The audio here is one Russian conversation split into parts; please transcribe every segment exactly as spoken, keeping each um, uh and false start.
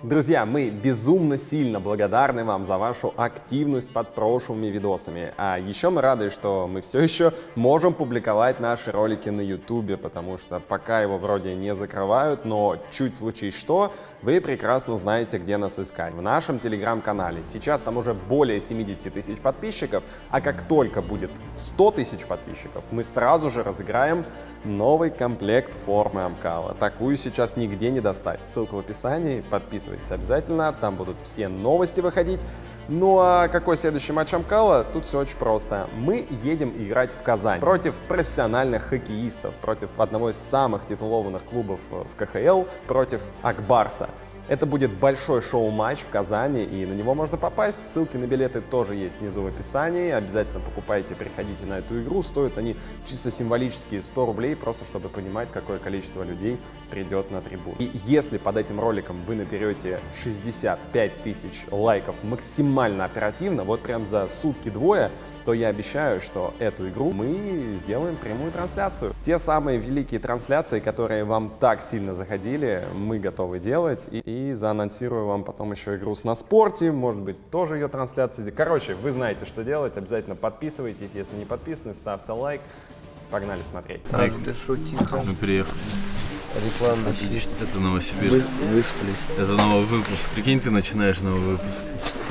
Друзья, мы безумно сильно благодарны вам за вашу активность под прошлыми видосами. А еще мы рады, что мы все еще можем публиковать наши ролики на ютубе, потому что пока его вроде не закрывают, но чуть случись что, вы прекрасно знаете, где нас искать. В нашем телеграм-канале. Сейчас там уже более семидесяти тысяч подписчиков, а как только будет сто тысяч подписчиков, мы сразу же разыграем новый комплект формы Амкала. Такую сейчас нигде не достать. Ссылка в описании, подписывайтесь обязательно, там будут все новости выходить. Ну а какой следующий матч Амкала? Тут все очень просто. Мы едем играть в Казань против профессиональных хоккеистов, против одного из самых титулованных клубов в ка ха эл, против Акбарса. Это будет большой шоу-матч в Казани, и на него можно попасть. Ссылки на билеты тоже есть внизу в описании. Обязательно покупайте, приходите на эту игру. Стоят они чисто символические сто рублей, просто чтобы понимать, какое количество людей придет на трибуну. И если под этим роликом вы наберете шестьдесят пять тысяч лайков максимально оперативно, вот прям за сутки-двое, то я обещаю, что эту игру мы сделаем прямую трансляцию. Те самые великие трансляции, которые вам так сильно заходили, мы готовы делать. И, и заанонсирую вам потом еще игру с на спорте, может быть, тоже ее трансляции. Короче, вы знаете, что делать. Обязательно подписывайтесь. Если не подписаны, ставьте лайк. Погнали смотреть. А, ты шо, тихо. Мы приехали. Реклама фишки. Это Новосибирск. Вы, выспались. Это новый выпуск. Прикинь, ты начинаешь новый выпуск.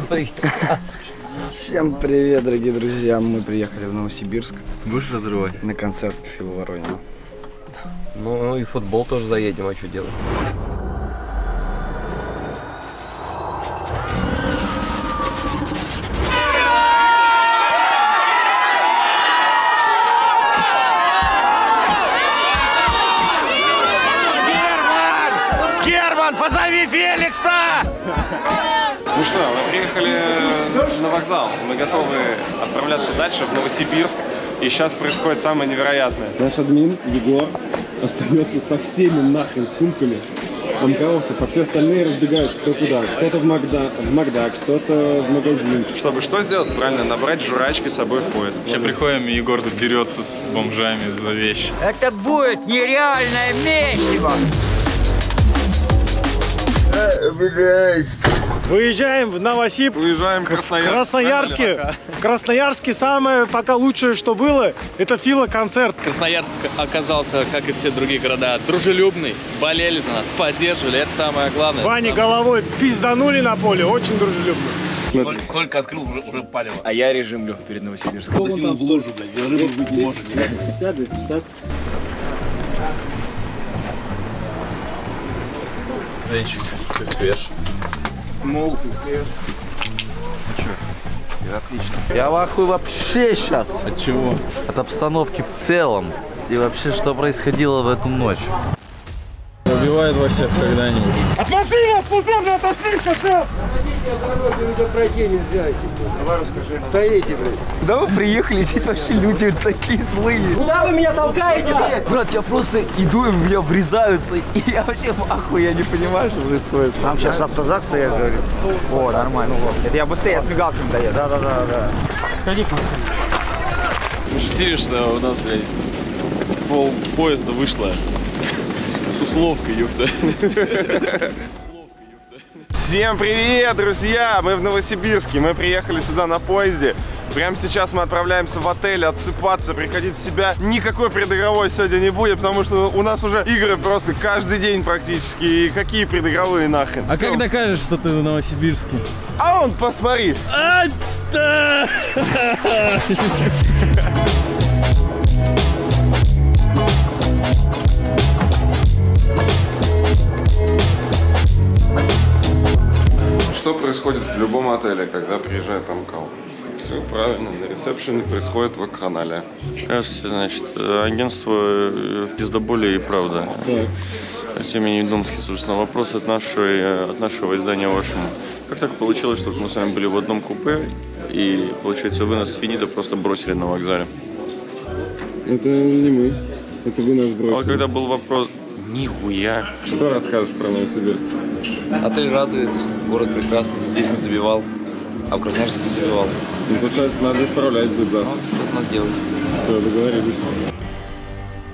Всем привет, дорогие друзья. Мы приехали в Новосибирск. Будешь разрывать? На концерт Фила Воронина. Ну и футбол тоже заедем, а что делать? Позови Феликса! Ну что, мы приехали на вокзал. Мы готовы отправляться дальше в Новосибирск. И сейчас происходит самое невероятное. Наш админ Егор остается со всеми нахрен сумками амкаловцев, а все остальные разбегаются кто куда. Кто-то в Макдак, в Макдак, кто-то в магазин. Чтобы что сделать? Правильно, набрать жрачки с собой в поезд. Сейчас приходим, и Егор тут дерется с бомжами за вещи. Это будет нереальное месиво! Выезжаем в Новосиб. Уезжаем в Красноярск. Красноярске. В Красноярске самое пока лучшее, что было, это Фила-концерт. Красноярск оказался, как и все другие города, дружелюбный. Болели за нас, поддерживали, это самое главное. Ваня головой пизданули на поле, очень дружелюбно. Только, только открыл, уже, уже палево. А я режим лег перед Новосибирском. Сколько он там в ложу, блядь? Я рыбу быть не может. двести пятьдесят, двести шестьдесят. Денчик, ты свеж. Смол, ты свеж. Ну что? Я отлично. Я в ахуе вообще сейчас. От чего? От обстановки в целом. И вообще, что происходило в эту ночь. Убивает во всех когда-нибудь. От машины, от пузыря, отошли, пацан! Пройти нельзя. Давай расскажи. Стоите, блядь. Куда вы приехали? Здесь вообще люди такие злые. Куда вы меня толкаете? Брат, я просто иду, и в меня врезаются. И я вообще в ахуе, я не понимаю, что происходит. Нам сейчас автозак стоят, говорит. О, нормально. Это я быстрее, я с мигалками даю. Да, да, да, да. Ходи к нам. Шутишь, у нас, блядь, пол поезда вышло с, с условкой, ёпта. Всем привет, друзья! Мы в Новосибирске. Мы приехали сюда на поезде. Прямо сейчас мы отправляемся в отель отсыпаться, приходить в себя. Никакой предыгровой сегодня не будет, потому что у нас уже игры просто каждый день практически. И какие предыгровые нахрен? А Всё. как докажешь, что ты в Новосибирске? А он, посмотри! А, да! Что происходит в любом отеле, когда приезжает Амкал? Все правильно, на ресепшене происходит вакханалия. Здравствуйте, значит, агентство «Пиздоболи и правда». Артемий Недомский, собственно, вопрос от, нашей, от нашего издания вашему. Как так получилось, что мы с вами были в одном купе, и, получается, вы нас с Финита просто бросили на вокзале? Это не мы, это вы нас А бросили. когда был вопрос... Нихуя. Что расскажешь про Новосибирск? Отель радует, город прекрасный. Здесь не забивал, а в Красноярске не забивал. Ну, получается, надо исправлять будет завтра. Ну, что-то надо делать. Все, договорились.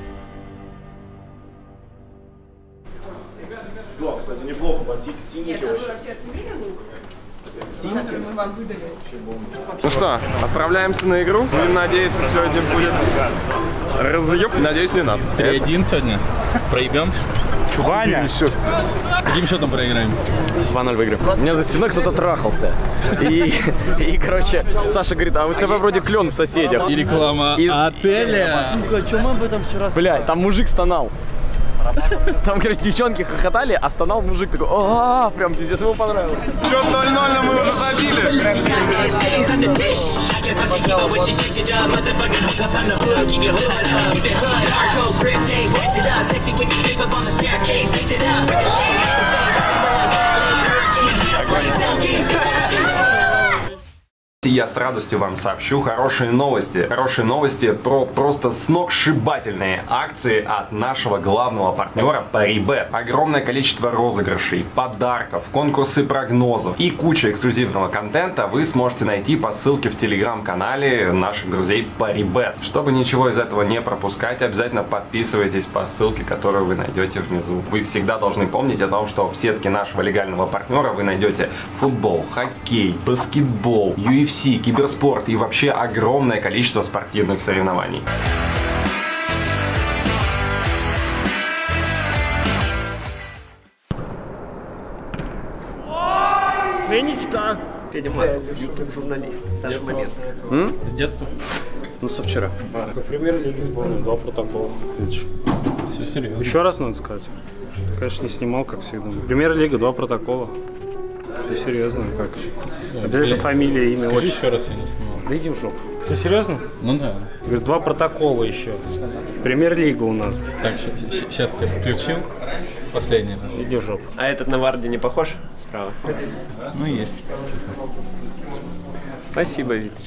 Да, кстати, неплохо, басить синенький. Ну что, отправляемся на игру. Будем надеяться, сегодня будет разъеб. Надеюсь, не нас. три один сегодня. Проебем. Ваня! С каким счетом проиграем? два ноль выиграем. У меня за стеной кто-то трахался. И, и, короче, Саша говорит, а у тебя вроде клен в соседях. И реклама И... отеля. Сука, что мы об этом вчера... Бля, там мужик стонал. Там, короче, девчонки хохотали, а стонал мужик такой, а, прям пиздец, ему понравилось. Счет ноль ноль, но мы уже забили. Я с радостью вам сообщу хорошие новости. Хорошие новости про просто сногсшибательные акции от нашего главного партнера Paribet. Огромное количество розыгрышей, подарков, конкурсы прогнозов и куча эксклюзивного контента вы сможете найти по ссылке в телеграм-канале наших друзей Paribet. Чтобы ничего из этого не пропускать, обязательно подписывайтесь по ссылке, которую вы найдете внизу. Вы всегда должны помнить о том, что в сетке нашего легального партнера вы найдете футбол, хоккей, баскетбол, ю эф си, киберспорт и вообще огромное количество спортивных соревнований. Фенечка! Федя Маслов, YouTube-журналист. Саша Момент. С детства? Ну, со вчера. Премьер-лиги сборной, два протокола. Все серьезно. Еще раз надо сказать. Конечно, не снимал, как всегда. Премьер-лига, два протокола. Все серьезно, как же. Обязательно фамилия, имя, Скажи отчество. еще раз, я не снимал. Да иди в жопу. Ты серьезно? Ну да. Говорит, два протокола еще. Премьер-лига у нас. Так, сейчас тебя включил. Последний раз. Иди в жопу. А этот на Варди не похож? Справа. Ну есть. Спасибо, Витыч.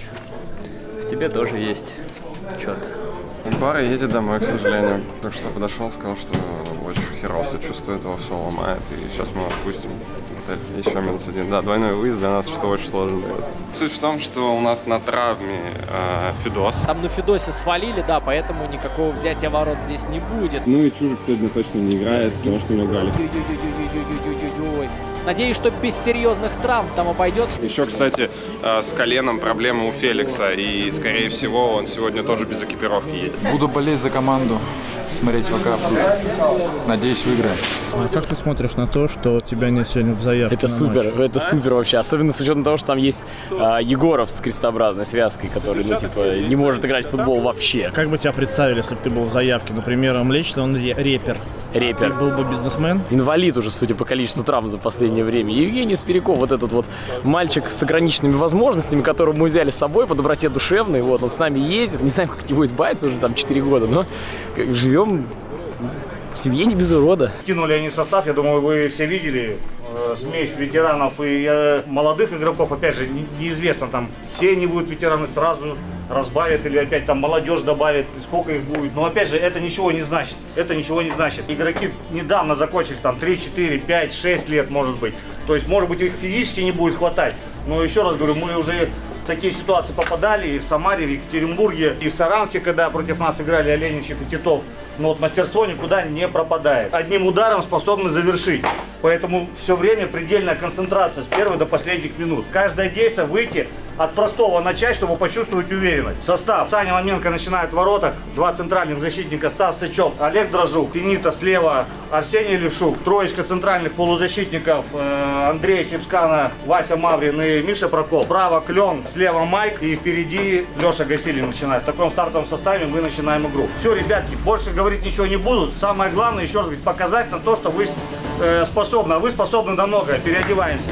В тебе тоже есть что-то. Бара едет домой, к сожалению. Так что подошел, сказал, что очень херово себя чувствует, его все ломает. И сейчас мы отпустим. Еще минус один. Да, двойной выезд для нас что очень сложно дается. Суть в том, что у нас на травме э, Фидос. Там на Фидосе свалили, да, поэтому никакого взятия ворот здесь не будет. Ну и Чужик сегодня точно не играет, потому что у него гали. Ой-ой-ой-ой-ой-ой-ой-ой. Надеюсь, что без серьезных травм там обойдется. Еще, кстати, э, с коленом проблемы у Феликса. И, скорее всего, он сегодня тоже без экипировки едет. Буду болеть за команду, смотреть ВК. Надеюсь, выиграем. А как ты смотришь на то, что тебя нет сегодня в заявке? Это супер, матч? Это супер вообще. Особенно с учетом того, что там есть а, Егоров с крестообразной связкой, который, ну, типа, не может играть в футбол вообще. Как бы тебя представили, если бы ты был в заявке? Например, Млечный, он репер. Репер. Ты был бы бизнесмен? Инвалид уже, судя по количеству травм за последнее время. Евгений Спиряков, вот этот вот мальчик с ограниченными возможностями, которого мы взяли с собой по доброте душевной. Вот, он с нами ездит. Не знаем, как от него избавиться, уже там четыре года, но как, живем в семье не без урода. Кинули они состав, я думаю, вы все видели. Смесь ветеранов и э, молодых игроков, опять же, не, неизвестно, там все они будут ветераны сразу разбавят или опять там молодежь добавит, сколько их будет. Но опять же, это ничего не значит. Это ничего не значит. Игроки недавно закончили там три, четыре, пять, шесть лет, может быть. То есть, может быть, их физически не будет хватать. Но еще раз говорю, мы уже в такие ситуации попадали и в Самаре, и в Екатеринбурге, и в Саранске, когда против нас играли Оленичев и Титов. Но вот мастерство никуда не пропадает. Одним ударом способны завершить. Поэтому все время предельная концентрация с первой до последних минут. Каждое действие выйти от простого начать, чтобы почувствовать уверенность. Состав. Саня Маменко начинает в воротах. Два центральных защитника. Стас Сычев, Олег Дрожук, Финита слева, Арсений Левшук. Троечка центральных полузащитников. Э, Андрей Сипскана, Вася Маврин и Миша Прокоп. Справа Клен, слева Майк и впереди Леша Гасилин начинает. В таком стартовом составе мы начинаем игру. Все, ребятки, больше говорить ничего не буду. Самое главное, еще раз говорить, показать на то, что вы э, способны. А вы способны на многое. Переодеваемся.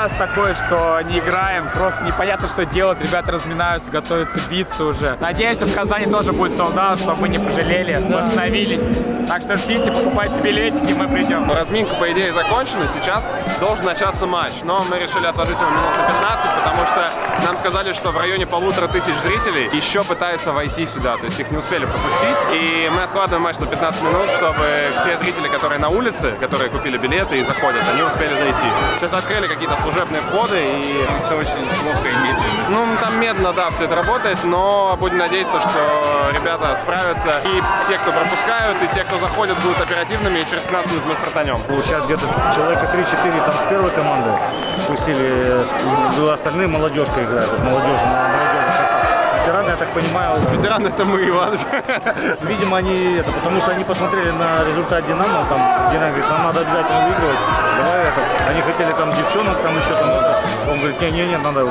нас такое, что не играем, просто непонятно, что делать. Ребята разминаются, готовятся биться уже. Надеемся, в Казани тоже будет солдат, чтобы мы не пожалели, восстановились. Так что ждите, покупайте билетики, мы придем. Разминка, по идее, закончена. Сейчас должен начаться матч. Но мы решили отложить его минут на пятнадцать, потому что нам сказали, что в районе полутора тысяч зрителей еще пытаются войти сюда. То есть их не успели пропустить. И мы откладываем матч на пятнадцать минут, чтобы все зрители, которые на улице, которые купили билеты и заходят, они успели зайти. Сейчас открыли какие-то служебные входы и... Там все очень плохо и медленно. Ну, там медленно, да, все это работает, но будем надеяться, что ребята справятся. И те, кто пропускают, и те, кто заходят, будут оперативными, и через пятнадцать минут мы стартанем. Сейчас где-то человека три-четыре там с первой команды пустили, остальные молодежка играют. Молодежь, молодежь. Ветераны, я так понимаю... Ветераны — это мы, Иваныч. Видимо, они это, потому что они посмотрели на результат Динамо, там Динамо говорит, нам надо обязательно выигрывать. Давай это. Они хотели там девчонок, там еще там надо. Он говорит, не, не, не, надо.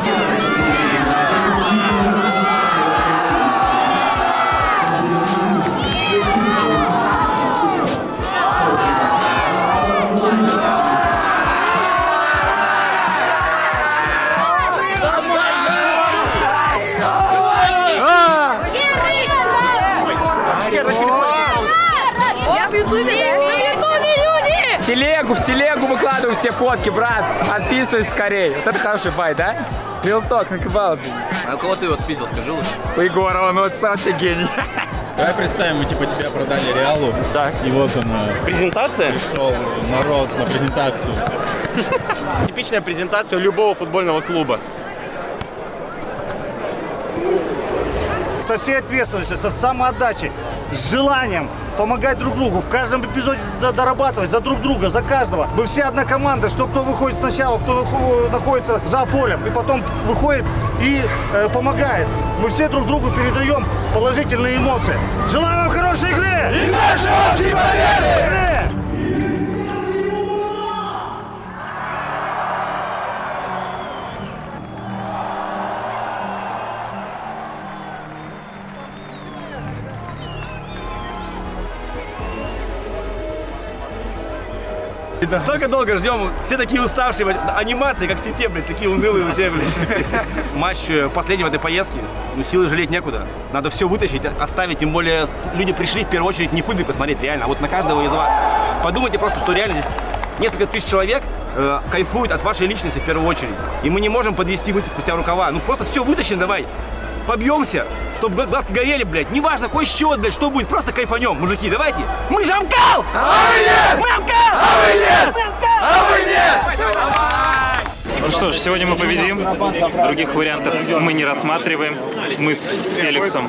В телегу, в телегу выкладываю все фотки, брат. Отписывайся скорее. Вот это хороший бай, да? Real talk, think about it. А у кого ты его спиздил, скажи лучше? У Егора, он вот вообще гений. Давай представим, мы типа тебя продали Реалу. Так. И вот он. Презентация? Пришел народ на презентацию. Типичная презентация любого футбольного клуба. Со всей ответственностью, со самоотдачей, с желанием помогать друг другу, в каждом эпизоде дорабатывать за друг друга, за каждого. Мы все одна команда, что кто выходит сначала, кто находится за полем, и потом выходит и э, помогает. Мы все друг другу передаем положительные эмоции. Желаю вам хорошей игры! И нашей общей победы! Столько долго ждем, все такие уставшие, анимации, как в сети, блядь, такие унылые все, блядь. Матч последний в этой поездке, ну силы жалеть некуда. Надо все вытащить, оставить, тем более люди пришли в первую очередь не футбол посмотреть, реально, а вот на каждого из вас. Подумайте просто, что реально здесь несколько тысяч человек э, кайфуют от вашей личности в первую очередь. И мы не можем подвести, выйти спустя рукава. Ну просто все вытащим давай. Побьемся, чтобы глазки горели, блядь. Неважно, какой счет, блядь, что будет, просто кайфанем, мужики, давайте. Мы же Амкал! А вы нет! Мы Амкал! А вы нет! А вы нет! Давай, давай, давай! Ну что ж, сегодня мы победим. Других вариантов мы не рассматриваем. Мы с Феликсом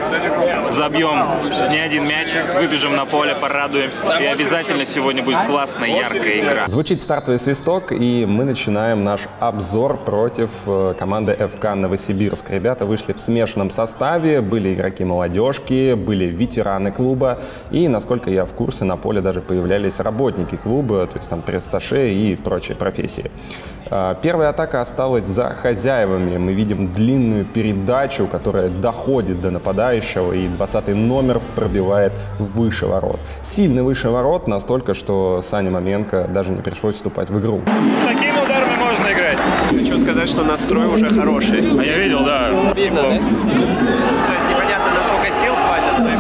забьем не один мяч, выбежим на поле, порадуемся. И обязательно сегодня будет классная, яркая игра. Звучит стартовый свисток, и мы начинаем наш обзор против команды эф ка Новосибирск. Ребята вышли в смешанном составе, были игроки молодежки, были ветераны клуба, и, насколько я в курсе, на поле даже появлялись работники клуба, то есть там пресс-атташе и прочие профессии. Первая атака осталась за хозяевами. Мы видим длинную передачу, которая доходит до нападающего, и двадцатый номер пробивает выше ворот. Сильно выше ворот, настолько, что Сане Маменко даже не пришлось вступать в игру. С такими ударами можно играть. Хочу сказать, что настрой уже хороший. А я видел, да. Видно, да? То есть непонятно, насколько сил хватит, но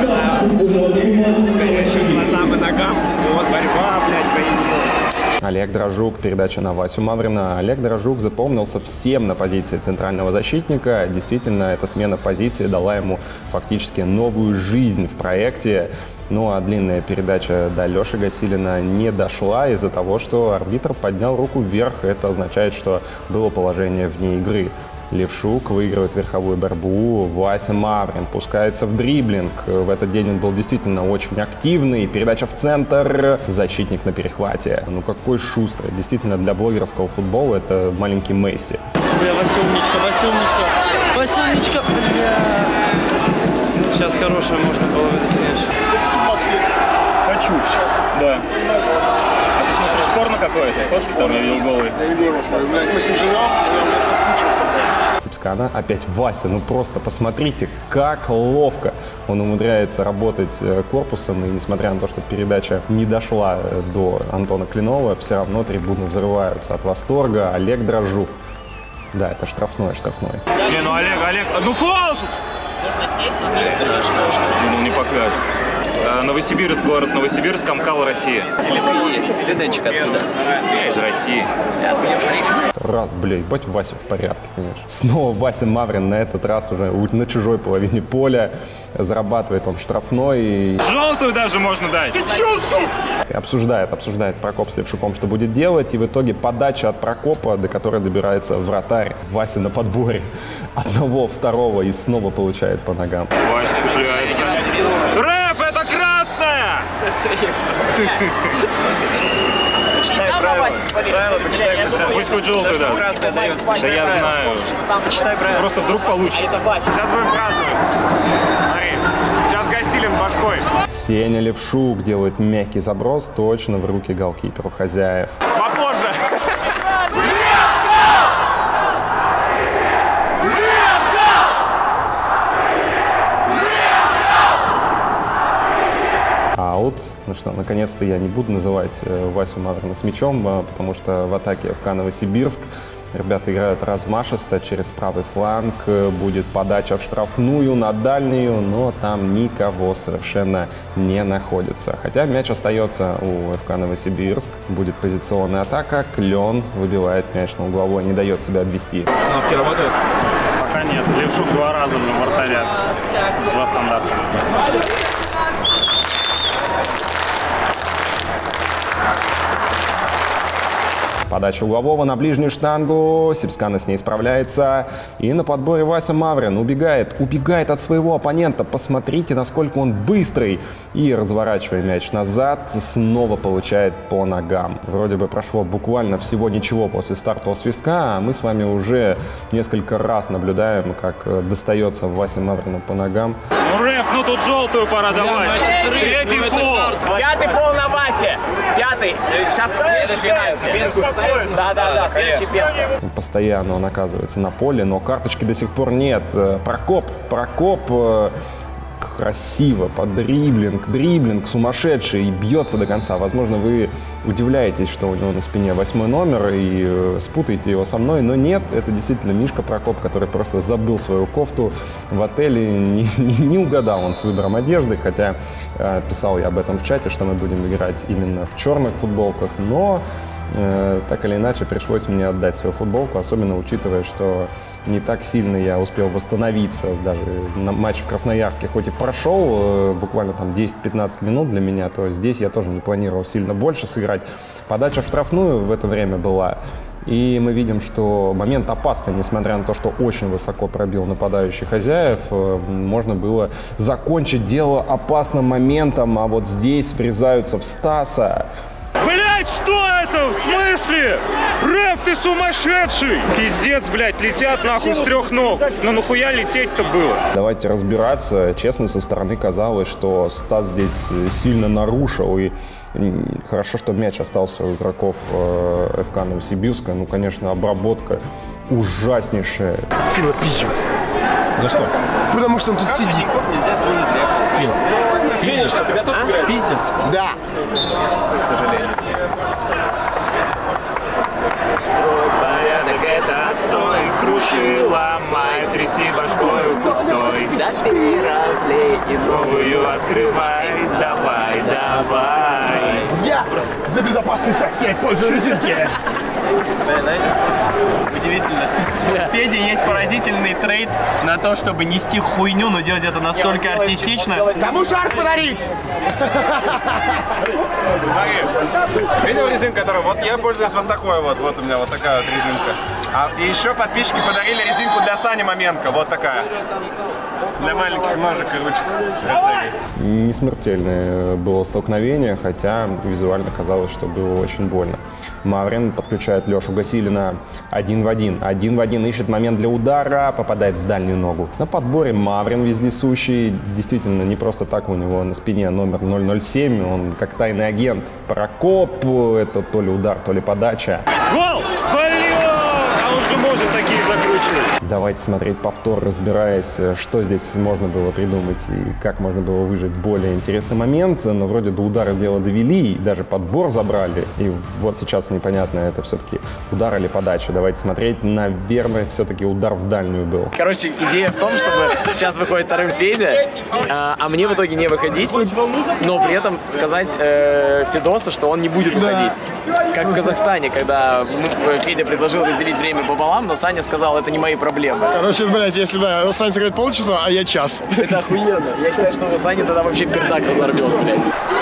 именно горящим глазам и ногам. Вот борьба, блядь, появилась. Олег Дрожук, передача на Васю Маврина. Олег Дрожук запомнился всем на позиции центрального защитника. Действительно, эта смена позиции дала ему фактически новую жизнь в проекте. Ну а длинная передача до Леши Гасилина не дошла из-за того, что арбитр поднял руку вверх. Это означает, что было положение вне игры. Левшук выигрывает верховую борьбу, Вася Маврин пускается в дриблинг. В этот день он был действительно очень активный. Передача в центр, защитник на перехвате. Ну какой шустрый. Действительно, для блогерского футбола это маленький Месси. Бля, Вася умничка, Вася умничка, Вася умничка, бля. Сейчас хорошая, можно было выдать мяч. Хотите в Максе? Хочу. Сейчас? Да. А ты смотришь порно какое-то? Хочешь порно? Я видел голый. Я не говорю, мы с ним живем, я уже соскучился. Сипскана. Опять Вася. Ну просто посмотрите, как ловко он умудряется работать корпусом. И несмотря на то, что передача не дошла до Антона Клинова, все равно трибуны взрываются от восторга. Олег Дрожжук. Да, это штрафной, штрафной. Не, ну Олег, Олег, ну фаул! Ну не покажет. Новосибирск, город Новосибирск, Амкал, Россия. Телефон есть. Ты, Денчик, откуда? Я из России. Раз, блядь, бать, Вася в порядке, конечно. Снова Вася Маврин, на этот раз уже на чужой половине поля. Зарабатывает он штрафной. И... Желтую даже можно дать. Ты чё, сука? Обсуждает, обсуждает Прокоп с Левшуком, что будет делать. И в итоге подача от Прокопа, до которой добирается вратарь. Вася на подборе. Одного, второго и снова получает по ногам. Вася цепляется. Рэп, это красная! Почитай правила. Правила почитай. Пусть хоть желтую, да. Да я знаю. Почитай правила. Просто вдруг получится. Сейчас будем праздновать. Смотри, сейчас Гасилин башкой. Сеня Левшук делает мягкий заброс точно в руки голкиперу хозяев. Попозже. Аут. Ну что, наконец-то я не буду называть э, Васю Маврина с мячом, э, потому что в атаке ФК Новосибирск ребята играют размашисто через правый фланг. Э, будет подача в штрафную на дальнюю, но там никого совершенно не находится. Хотя мяч остается у ФК Новосибирск. Будет позиционная атака. Клен выбивает мяч на угловой, не дает себя обвести. Установки работают? Пока нет. Левшук два раза на вратаря. Два стандарта. Подача углового на ближнюю штангу. Сипскана с ней справляется. И на подборе Вася Маврин убегает. Убегает от своего оппонента. Посмотрите, насколько он быстрый. И, разворачивая мяч назад, снова получает по ногам. Вроде бы прошло буквально всего ничего после стартового свистка. А мы с вами уже несколько раз наблюдаем, как достается Васе Маврину по ногам. Ну, Рэп, ну тут желтую пора давать. Третий фол. Пятый фол на Васе. Пятый. Сейчас следующий пенальти. Да, да, да, следующий пенальти. Постоянно он оказывается на поле, но карточки до сих пор нет. Прокоп, Прокоп красиво, под дриблинг, дриблинг сумасшедший и бьется до конца. Возможно, вы удивляетесь, что у него на спине восьмой номер и э, спутаете его со мной, но нет, это действительно Мишка Прокоп, который просто забыл свою кофту в отеле, не, не, не угадал он с выбором одежды, хотя э, писал я об этом в чате, что мы будем играть именно в черных футболках, но э, так или иначе пришлось мне отдать свою футболку, особенно учитывая, что не так сильно я успел восстановиться. Даже на матч в Красноярске хоть и прошел э, буквально там десять-пятнадцать минут для меня, то здесь я тоже не планировал сильно больше сыграть. Подача в штрафную в это время была. И мы видим, что момент опасный, несмотря на то, что очень высоко пробил нападающий хозяев. Э, можно было закончить дело опасным моментом, а вот здесь врезаются в Стаса. Блять, что это? В смысле? Рэп, ты сумасшедший! Пиздец, блядь, летят нахуй с трех ног. Ну нахуя лететь-то было? Давайте разбираться. Честно, со стороны казалось, что Стас здесь сильно нарушил. И хорошо, что мяч остался у игроков э, ФК Новосибирска. Ну, конечно, обработка ужаснейшая. Фила пизжу. За что? Потому что он тут сидит. Фил. Финишка, ты готов играть? Пиздишь? Да. К сожалению. Порядок это отстой, круши, ломай, тряси башкою пустой. Да ты разлей и новую открывай, давай, давай. Я за безопасный секс, я использую резинки. Удивительно. Феде есть поразительный трейд на то, чтобы нести хуйню, но делать это настолько артистично. Кому шарф подарить? Видел резинку, которую? Вот я пользуюсь вот такой вот. Вот у меня вот такая вот резинка. А еще подписчики подарили резинку для Сани Маменко. Вот такая. Для маленьких ножек и ручек. Не смертельное было столкновение, хотя визуально казалось, что было очень больно. Маврин подключает Лешу Гасилина один в один. Один в один ищет момент для удара, попадает в дальнюю ногу. На подборе Маврин вездесущий. Действительно, не просто так у него на спине номер ноль ноль семь. Он как тайный агент. Прокоп. Это то ли удар, то ли подача. Гол! Блин! А он же может такие закручивать. Давайте смотреть повтор, разбираясь, что здесь можно было придумать и как можно было выжить более интересный момент. Но вроде до удара дело довели, и даже подбор забрали. И вот сейчас непонятно, это все-таки удар или подача. Давайте смотреть. Наверное, все-таки удар в дальнюю был. Короче, идея в том, чтобы сейчас выходит вторым Федя, а, а мне в итоге не выходить, но при этом сказать э, Федосу, что он не будет уходить. Как в Казахстане, когда Федя предложил разделить время пополам, но Саня сказал, это не мои проблемы. Короче, блядь, если да, Саня сыграет полчаса, а я час. Это охуенно. Я считаю, что у Сани тогда вообще пердак разорвет, блядь.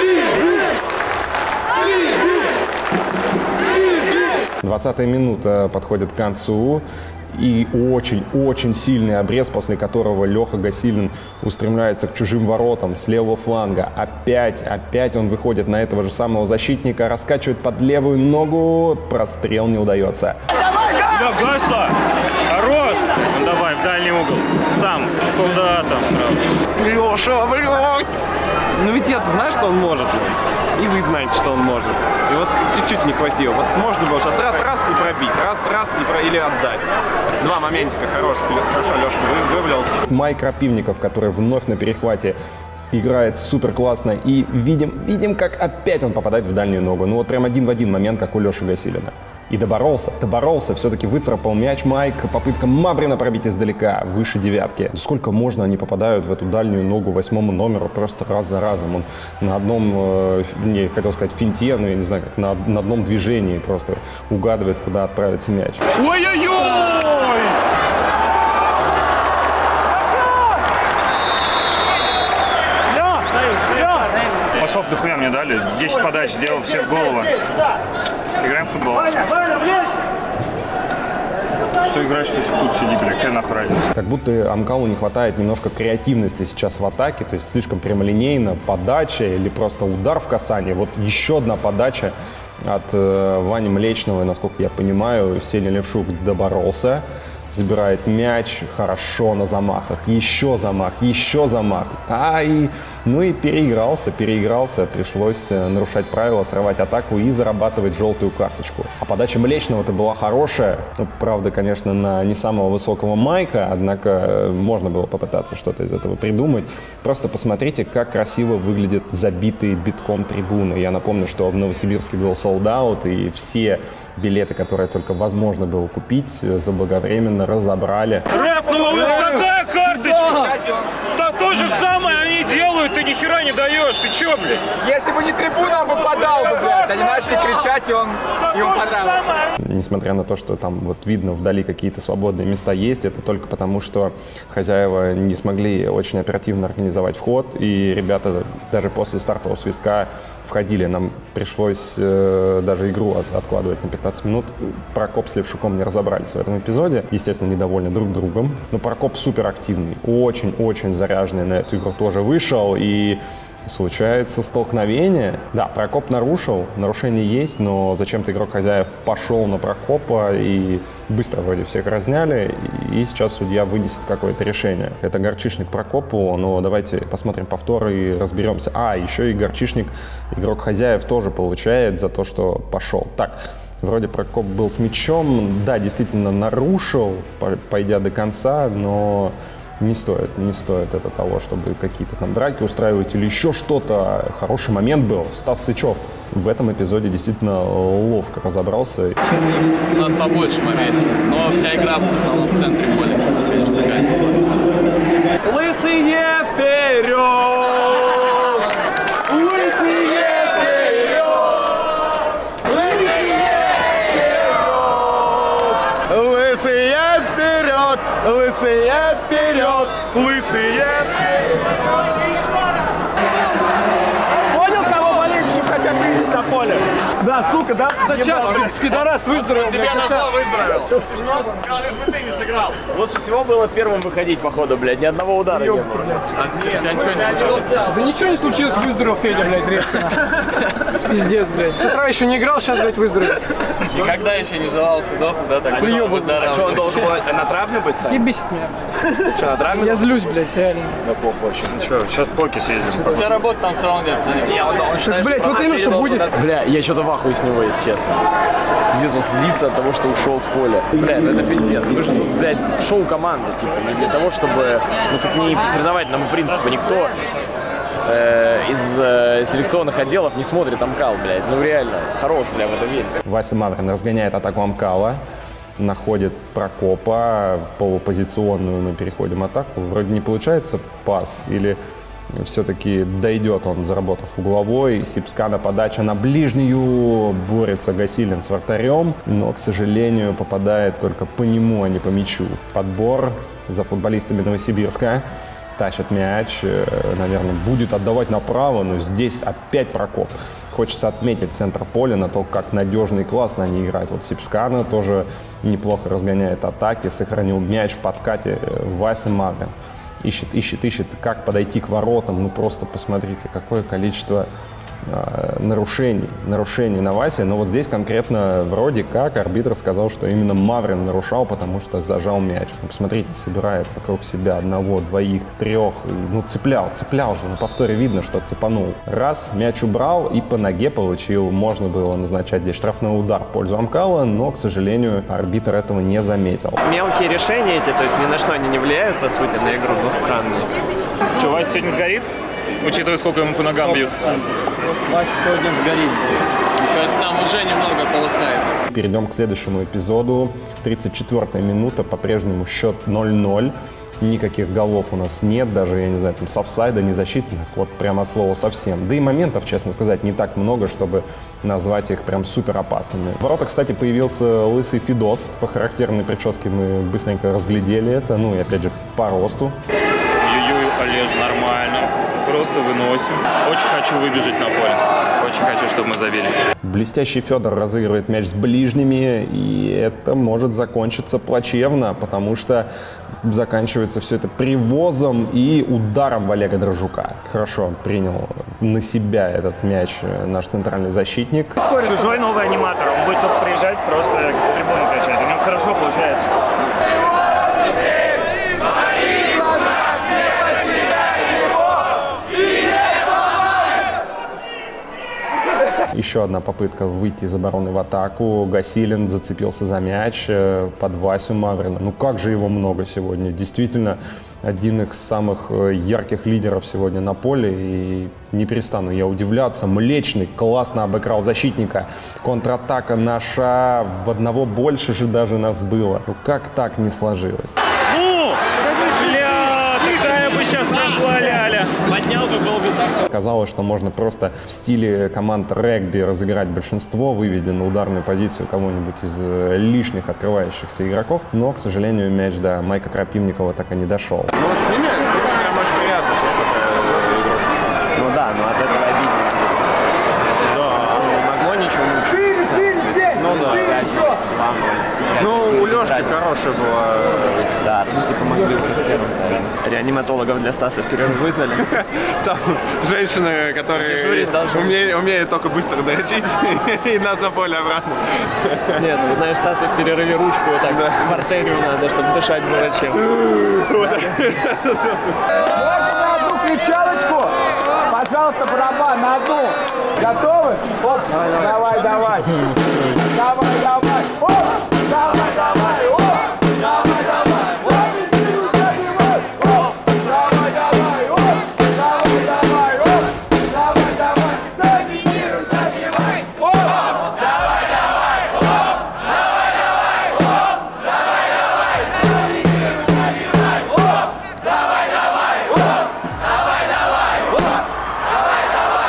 двадцатая минута подходит к концу. И очень-очень сильный обрез, после которого Леха Гасилин устремляется к чужим воротам с левого фланга. Опять, опять он выходит на этого же самого защитника, раскачивает под левую ногу. Прострел не удается. Да, Гаса! Хорош! Ну, давай, в дальний угол. Сам. Куда там? Леша, блядь! Ну ведь я-то знаю, что он может. И вы знаете, что он может. И вот чуть-чуть не хватило. Вот можно было сейчас раз-раз и пробить. Раз-раз и про... или отдать. Два моментика хороших. Хорошо Лешка вывлялся. Майк Крапивников, который вновь на перехвате играет супер классно. И видим, видим, как опять он попадает в дальнюю ногу. Ну вот прям один в один момент, как у Леши Гасилина. И доборолся, доборолся, все-таки выцарапал мяч Майк. Попытка Маврина пробить издалека, выше девятки. Сколько можно они попадают в эту дальнюю ногу восьмому номеру просто раз за разом. Он на одном, э, не хотел сказать финте, но я не знаю, как на, на одном движении просто угадывает, куда отправится мяч. Ой-ой-ой! Пасов дохуя мне дали, десять подач сделал, все в голову. Играем в футбол. Что играешь, что тут сиди, блядь, какая нахуй разница? Как будто Амкалу не хватает немножко креативности сейчас в атаке, то есть слишком прямолинейно, подача или просто удар в касание. Вот еще одна подача от э, Вани Млечного, насколько я понимаю, Сеня Левшук доборолся. Забирает мяч, хорошо на замахах, еще замах, еще замах. Ай, ну и переигрался, переигрался. Пришлось нарушать правила, срывать атаку и зарабатывать желтую карточку. А подача Млечного-то была хорошая. Ну, правда, конечно, на не самого высокого Майка, однако можно было попытаться что-то из этого придумать. Просто посмотрите, как красиво выглядят забитые битком трибуны. Я напомню, что в Новосибирске был солд-аут, и все билеты, которые только возможно было купить, заблаговременно разобрали. Рэп, ну какая карточка? Да то же самое они делают, ты ни хера не даешь, ты чё, блядь? Если бы не трибуна, он бы подал бы, блядь. Они начали кричать, и он ему понравился. Несмотря на то, что там вот видно вдали какие-то свободные места есть, это только потому, что хозяева не смогли очень оперативно организовать вход, и ребята даже после стартового свистка входили. Нам пришлось э, даже игру от, откладывать на пятнадцать минут. Прокоп с Левшуком не разобрались в этом эпизоде. Естественно, недовольны друг другом. Но Прокоп супер активный, очень-очень заряженный на эту игру тоже вышел. И случается столкновение. Да, Прокоп нарушил, нарушение есть, но зачем-то игрок хозяев пошел на Прокопа и быстро вроде всех разняли, и сейчас судья вынесет какое-то решение. Это горчишник Прокопу, но давайте посмотрим повтор и разберемся. А, еще и горчишник игрок хозяев тоже получает за то, что пошел. Так, вроде Прокоп был с мячом, да, действительно нарушил, пойдя до конца, но не стоит, не стоит это того, чтобы какие-то там драки устраивать или еще что-то. Хороший момент был. Стас Сычев в этом эпизоде действительно ловко разобрался. У нас побольше моментов, но вся игра в основном в центре поля, конечно, такая. Лысые вперед! Лысые вперед! Лысые вперед! Лысые вперед! Лысые Понял, кого болельщики хотят видеть на поле? Да, сука, да? За час, блядь, пидорас выздоровел. Тебя назвал выздоровел. Что, смешно? Сказал, лишь бы ты не сыграл. Лучше всего было первым выходить, походу, блядь. Ни одного удара не было. Да ничего не случилось, выздоровел Федя, блядь, резко. Пиздец, блядь. С утра еще не играл, сейчас, блядь, выздоровел. Никогда еще не желал Федосу, да, так? А что, он должен был на травме быть, Сань? Не бесит меня. Что, на травме? Я злюсь, блядь, реально. Да плохо очень. Ну что, сейчас поки съездим. У тебя работа там все равно нет, Саня. Я, он, он считает, блядь, вот именно, что будет. Бля, я что-то ахуе с него, если честно. Везу злиться от того, что ушел с поля. Бля, ну это пиздец. Мы же тут, блядь, шоу команды, типа, не для того, чтобы... Ну тут не по соревновательному принципу никто э, из э, селекционных отделов не смотрит Амкал, блядь. Ну реально, хорош, бля, в это верь. Вася Маврин разгоняет атаку Амкала, находит Прокопа в полупозиционную, мы переходим атаку. Вроде не получается пас, или все-таки дойдет он, заработав угловой. Сипскана подача на ближнюю, борется Гасилин с вратарем, но, к сожалению, попадает только по нему, а не по мячу. Подбор за футболистами Новосибирска. Тащит мяч, наверное, будет отдавать направо, но здесь опять Прокоп. Хочется отметить центр поля, на то, как надежно и классно они играют. Вот Сипскана тоже неплохо разгоняет атаки, сохранил мяч в подкате. Вася Маврин ищет, ищет, ищет, как подойти к воротам. Ну просто посмотрите, какое количество э, нарушений, нарушений на Васе. Но вот здесь конкретно вроде как арбитр сказал, что именно Маврин нарушал, потому что зажал мяч. Ну, посмотрите, собирает вокруг себя одного, двоих, трех. И, ну цеплял, цеплял же. На повторе видно, что цепанул. Раз, мяч убрал и по ноге получил. Можно было назначать здесь штрафной удар в пользу Амкала, но, к сожалению, арбитр этого не заметил. Мелкие решения эти, то есть ни на что они не влияют, по сути, на игру, но странные. Что, Вася сегодня сгорит? Учитывая, сколько ему по ногам бьют. Вася сегодня сгорит. Мне кажется, там уже немного полыхает. Перейдем к следующему эпизоду. тридцать четвёртая минута, по-прежнему счет ноль-ноль. Никаких голов у нас нет, даже, я не знаю, там, с офсайда, не защитных, вот прямо от слова совсем. Да и моментов, честно сказать, не так много, чтобы назвать их прям супер опасными. В воротах, кстати, появился лысый Фидос. По характерной прическе мы быстренько разглядели это, ну и опять же по росту. Ой-ой-ой, Олеж, нормально. Просто выносим. Очень хочу выбежать на поле. Очень хочу, чтобы мы забили. Блестящий Федор разыгрывает мяч с ближними, и это может закончиться плачевно, потому что заканчивается все это привозом и ударом в Олега Дрожжука. Хорошо принял на себя этот мяч наш центральный защитник. Чужой новый аниматор, он будет только приезжать, просто трибуну качать. У него хорошо получается. Еще одна попытка выйти из обороны в атаку. Гасилин зацепился за мяч под Васю Маврина. Ну как же его много сегодня. Действительно, один из самых ярких лидеров сегодня на поле. И не перестану я удивляться. Млечный классно обыграл защитника. Контратака наша. В одного больше же даже нас было. Ну как так не сложилось? Ну, бля, такая бы сейчас прошла ляля. Поднял бы, был бы так. Казалось, что можно просто в стиле команд регби разыграть большинство, выведя на ударную позицию кого-нибудь из лишних открывающихся игроков. Но, к сожалению, мяч до Майка Крапивникова так и не дошел. Ну вот сними, сними прям очень приятно. Ну да, но от этого обидно. Да, не могло ничего лучше. Ну да. Ну, у Лёшки хорошая была. Да, ну типа могли уже в первом тайме. Реаниматологов для Стаса в перерыв вызвали. Там женщины, которые умеют, умеют только быстро дрочить, и нас на поле обратно. Нет, ну знаешь, Стаса в перерыве ручку вот так в артерию надо, чтобы дышать было чем. Можно на одну кричалочку? Пожалуйста, барабан, на одну. Готовы? Оп, давай, давай. Давай, давай. Оп, давай, давай. Оп, давай, давай. Оп, забивай. Оп, давай, давай. Оп, давай, давай. Оп, давай, давай. Доминируй, забивай. Оп, давай, давай. Оп, давай, давай. Оп, давай, давай. Доминируй, забивай. Оп, давай, давай. Оп, давай, давай. Оп, давай,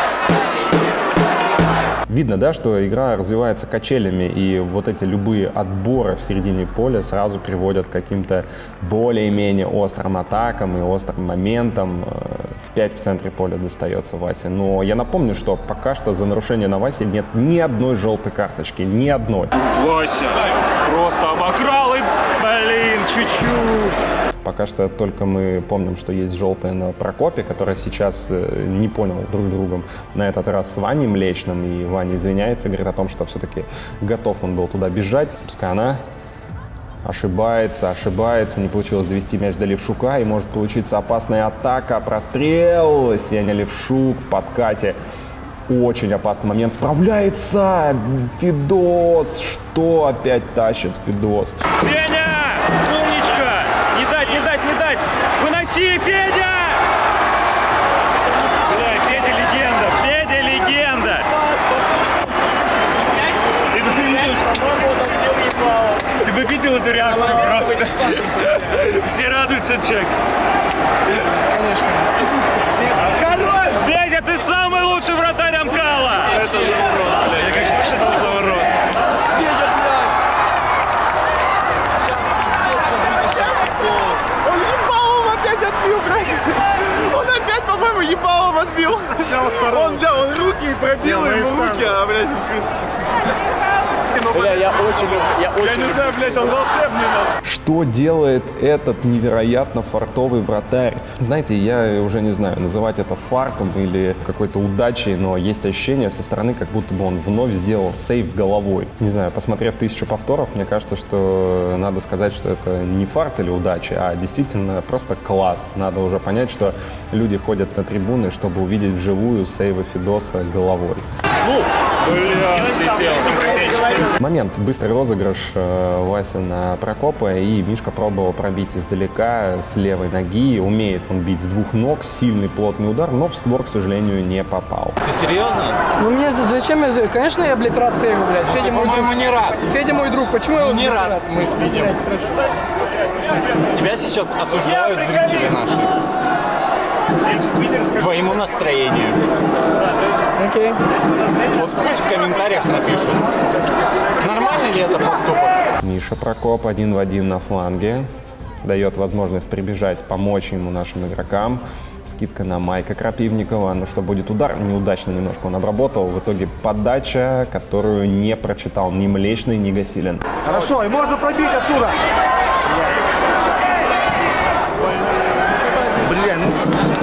давай. Видно, да, что игра развивается качелями, и вот эти любые отборы в середине поля сразу приводят к каким-то более-менее острым атакам и острым моментам. Пять в центре поля достается Васе. Но я напомню, что пока что за нарушение на Васе нет ни одной желтой карточки, ни одной. Вася просто обокрал и, блин, чуть-чуть. Пока что только мы помним, что есть желтая на Прокопе, которая сейчас не понял друг другом на этот раз с Ваней Млечным. И Ваня извиняется, говорит о том, что все-таки готов он был туда бежать. Сипскана ошибается, ошибается, не получилось довести мяч до Левшука, и может получиться опасная атака, прострел. Сеня Левшук в подкате Очень опасный момент. Справляется Фидос. Что опять тащит Фидос? Федя! Умничка! Не дать, не дать, не дать! Выноси, Федя! Да, Федя легенда! Федя легенда! Ты бы видел, Ты бы видел эту реакцию просто. Все радуются, человек. Конечно. Хорош! Федя, ты самый лучший вратарь Амкала! Это заворот, блядь. Я как сейчас что заворот. Федя, блядь! Он ебалом опять отбил, блядь. Он опять, по-моему, ебалом отбил. Он, да, он руки пробил, ему руки, а, блядь. Бля, я очень, я очень... Я не знаю, блядь, он волшебный. Что делает этот невероятно фартовый вратарь? Знаете, я уже не знаю, называть это фартом или какой-то удачей, но есть ощущение со стороны, как будто бы он вновь сделал сейв головой. Не знаю, посмотрев тысячу повторов, мне кажется, что надо сказать, что это не фарт или удача, а действительно просто класс. Надо уже понять, что люди ходят на трибуны, чтобы увидеть вживую сейвы Фидоса головой. Бля, слетел. Момент. Быстрый розыгрыш э, Вася на Прокопа, и Мишка пробовал пробить издалека с левой ноги. Умеет он бить с двух ног, сильный плотный удар, но в створ, к сожалению, не попал. Ты серьезно? Ну мне зачем я... Конечно, я, блядь, рад сейву, блядь. Федя мой друг. не рад. Федя мой друг, почему я его Не рад. Мы с видим. Тебя сейчас осуждают зрители наши. Твоему настроению. Окей. Вот пусть в комментариях напишут, нормальный ли это поступок. Миша Прокоп один в один на фланге. Дает возможность прибежать, помочь ему, нашим игрокам. Скидка на Майка Крапивникова. Ну что, будет удар? Неудачно немножко он обработал. В итоге подача, которую не прочитал ни Млечный, ни Гасилин. Хорошо, и можно пробить отсюда. Бля, ну...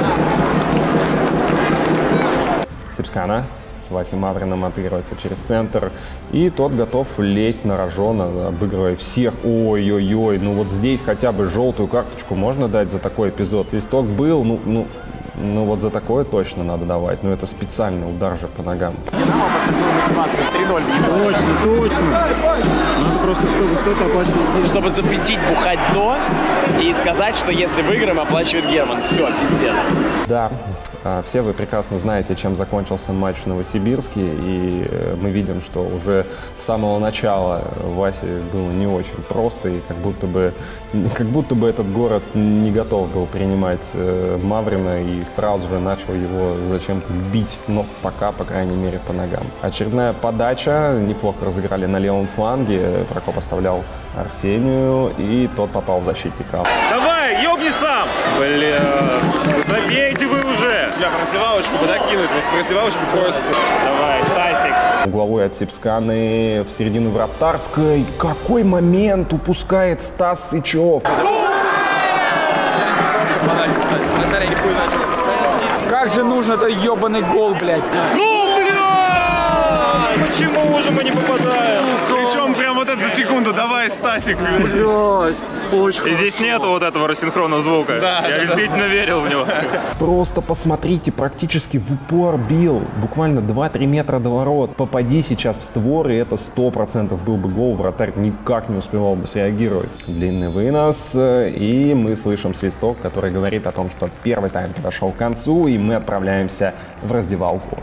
Сипскана с Васей Мавриным отыгрывается через центр. И тот готов лезть на Рожона, обыгрывая всех. Ой-ой-ой, ну вот здесь хотя бы желтую карточку можно дать за такой эпизод. Свисток был, ну, ну, ну вот за такое точно надо давать. Ну это специальный удар же по ногам. Динамо подтянула мотивацию три ноль. Точно, точно. Надо просто чтобы что-то оплачивать. Чтобы запретить бухать до и сказать, что если выиграем, оплачивает Герман. Все, пиздец. Да. Все вы прекрасно знаете, чем закончился матч в Новосибирске, и мы видим, что уже с самого начала Васе было не очень просто, и как будто бы, как будто бы этот город не готов был принимать Маврина и сразу же начал его зачем-то бить, но пока, по крайней мере, по ногам. Очередная подача, неплохо разыграли на левом фланге, Прокоп оставлял Арсению, и тот попал в защитника. Давай, ёбни сам! Бля, забейте вы уже! Бля, в раздевалочку бы докинуть, вот в раздевалочку просится. Давай, Стасик. Угловой от Сипсканы в середину вратарской. Какой момент упускает Стас Сычев? Как же нужен этот ебаный гол, блядь. Ну, бля! Почему уже мы не попадаем? Причем прям вот это за секунду. Давай, Стасик. Блядь. И здесь нету вот этого рассинхронного звука. Да, Я да, действительно да. верил в него. Просто посмотрите, практически в упор бил. Буквально два-три метра до ворот. Попади сейчас в створ, и это сто процентов был бы гол. Вратарь никак не успевал бы среагировать. Длинный вынос, и мы слышим свисток, который говорит о том, что первый тайм подошел к концу, и мы отправляемся в раздевалку.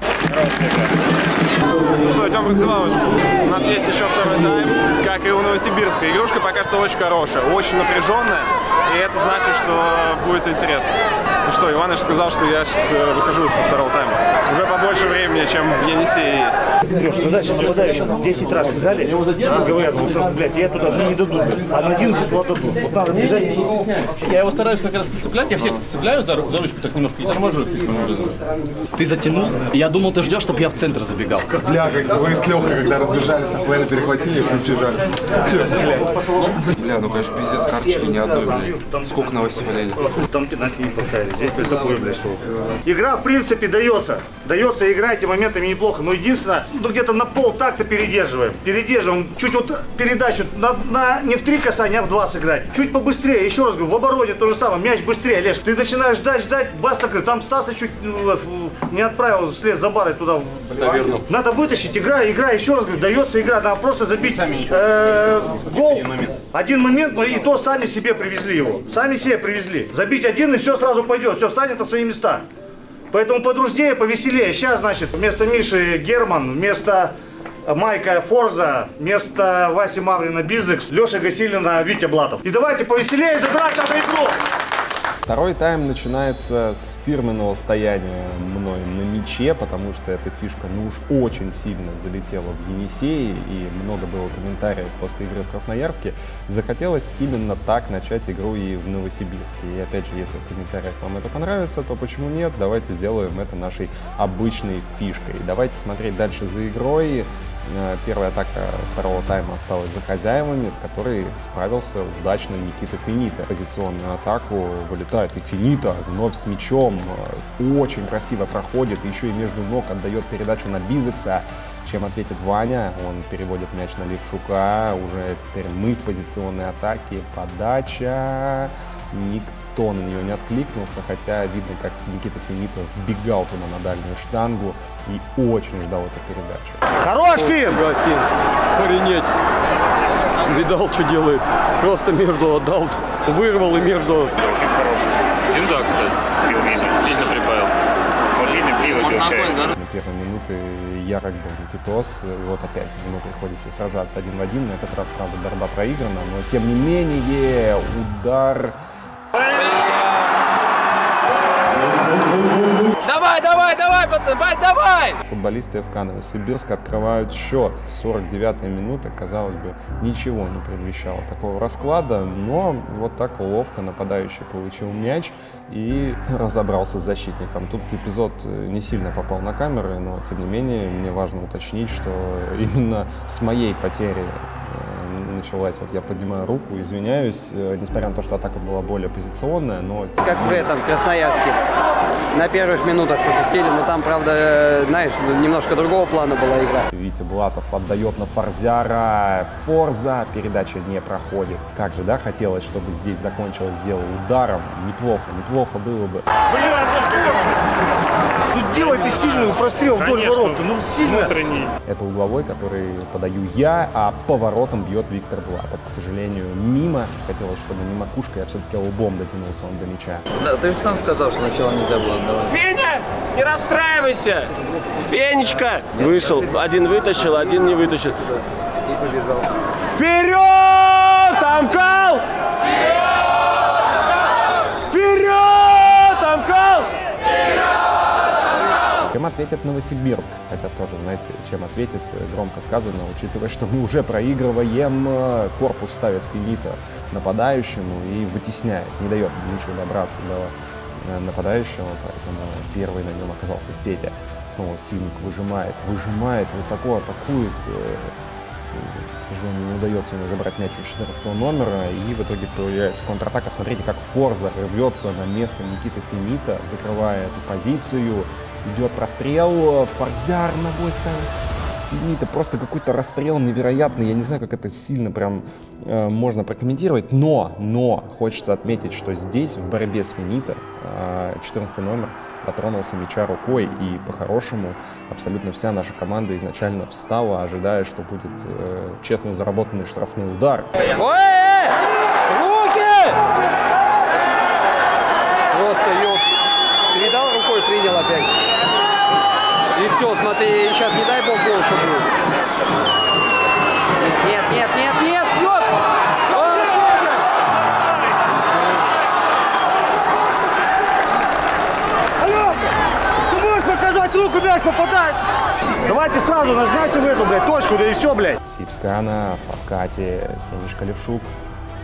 Ну что, идем в раздевалочку. У нас есть еще второй тайм, как и у Новосибирска. Игрушка пока что очень хорошая, очень напряженная, и это значит, что будет интересно. Ну что, Иваныч сказал, что я сейчас выхожу со второго тайма. Уже побольше времени, чем в Енисее есть. Леш, задача нападающим десять раз не дали. Говорят, вот, блядь, я тут одну не даду. А на одиннадцать вот дадут. Вот надо бежать. Я его стараюсь как раз цеплять, я всех цепляю за, за ручку так немножко и торможу. Ты затянул? Я думал, ты ждешь, чтобы я в центр забегал. Бля, как вы с Лехой, когда разбежались, охуенно перехватили и прибежались. Бля, ну конечно, пиздец, карточки ни одной, блядь. Сколько на вас свалили? Там пенальти не поставили. Здесь блядь, такое, блядь, что. Игра, в принципе, дается. Дается, играете моментами неплохо. Но единственное, ну где-то на пол так-то передерживаем. Передерживаем. Чуть вот передачу на, на, не в три касания, а в два сыграть. Чуть побыстрее. Еще раз говорю, в обороне то же самое. Мяч быстрее, Леш. Ты начинаешь ждать, ждать, бас такой. Там Стаса чуть ну, не отправил вслед за барой туда. Наверное. Надо вытащить. Игра, игра, еще раз говорю, дается игра. Надо просто забить э, гол. Один момент. Один момент, но и то сами себе привезли его. Сами себе привезли. Забить один, и все сразу пойдет. Все станет на свои места. Поэтому подружнее, повеселее. Сейчас, значит, вместо Миши Герман, вместо Майка Форза, вместо Васи Маврина Бизекс, Леши Гасилина Витя Блатов. И давайте повеселее забрать на игру. Второй тайм начинается с фирменного стояния мной на мяче, потому что эта фишка, ну уж очень сильно залетела в Енисее, и много было комментариев после игры в Красноярске. Захотелось именно так начать игру и в Новосибирске. И опять же, если в комментариях вам это понравится, то почему нет? Давайте сделаем это нашей обычной фишкой. Давайте смотреть дальше за игрой. Первая атака второго тайма осталась за хозяевами, с которой справился удачно Никита Финита. Позиционную атаку вылетает и Финита вновь с мячом. Очень красиво проходит, еще и между ног отдает передачу на Бизекса. Чем ответит Ваня? Он переводит мяч на Левшука. Уже теперь мы в позиционной атаке. Подача. Никто на нее не откликнулся, хотя видно, как Никита Финита вбегал туда на дальнюю штангу и очень ждал эту передачу. Хорош, Фин! Фин! Охренеть! Видал, что делает? Просто между отдал, вырвал и между. Очень хороший. Фин, да, кстати. Сильно прибавил. Вот видно, пиво пил чай. На первой минуты ярок был Никитос, и вот опять ему приходится сражаться один в один. На этот раз, правда, борьба проиграна, но тем не менее удар. Давай, давай, давай, пацан, давай, давай! Футболисты ФК Новосибирск открывают счет. сорок девятая минута, казалось бы, ничего не предвещало такого расклада, но вот так ловко нападающий получил мяч и разобрался с защитником. Тут эпизод не сильно попал на камеры, но тем не менее мне важно уточнить, что именно с моей потери началась, вот я поднимаю руку, извиняюсь, несмотря на то, что атака была более позиционная, но... Как в этом, в Красноярске. На первых минутах пропустили, но там, правда, знаешь, немножко другого плана была игра. Витя Блатов отдает на Форзяра. Форза, передача не проходит. Как же, да, хотелось, чтобы здесь закончилось дело ударом. Неплохо, неплохо было бы. Ну делайте сильный прострел вдоль ворот, ну сильно. Это угловой, который подаю я, а поворотом бьет Виктор Блатов. К сожалению, мимо. Хотелось, чтобы не макушкой, а все-таки лбом дотянулся он до мяча. Да, ты же сам сказал, что сначала нельзя было отдавать. Феня, не расстраивайся! Фенечка! Вышел, один вытащил, один не вытащил. Вперед, Амкал! Вперед, Амкал! Чем ответит Новосибирск? Хотя тоже, знаете, чем ответит, громко сказано, учитывая, что мы уже проигрываем, корпус ставит Финита нападающему и вытесняет, не дает ничего добраться до нападающего, поэтому первый на нем оказался Федя. Снова Финик выжимает, выжимает, высоко атакует. К сожалению, не удается ему забрать мяч у четырнадцатого номера, и в итоге появляется контратака. Смотрите, как Форза рвется на место Никиты Финита, закрывая эту позицию. Идет прострел, Форзяр ногой ставит Финита. Просто какой-то расстрел невероятный. Я не знаю, как это сильно прям э, можно прокомментировать, но, но хочется отметить, что здесь в борьбе с Финита э, четырнадцатый номер дотронулся мяча рукой, и по-хорошему абсолютно вся наша команда изначально встала, ожидая, что будет э, честно заработанный штрафной удар. Ой! Руки! Просто, ёп, передал рукой, принял опять. И все, смотри, сейчас не дай бог гол, что будет. Нет, нет, нет, нет, ёп! Алло! Ты можешь показать руку, мяч попадает? Давайте сразу нажмите в эту, блядь, точку, да и все, блядь. Сипскана в подкате, Сенишка Левшук.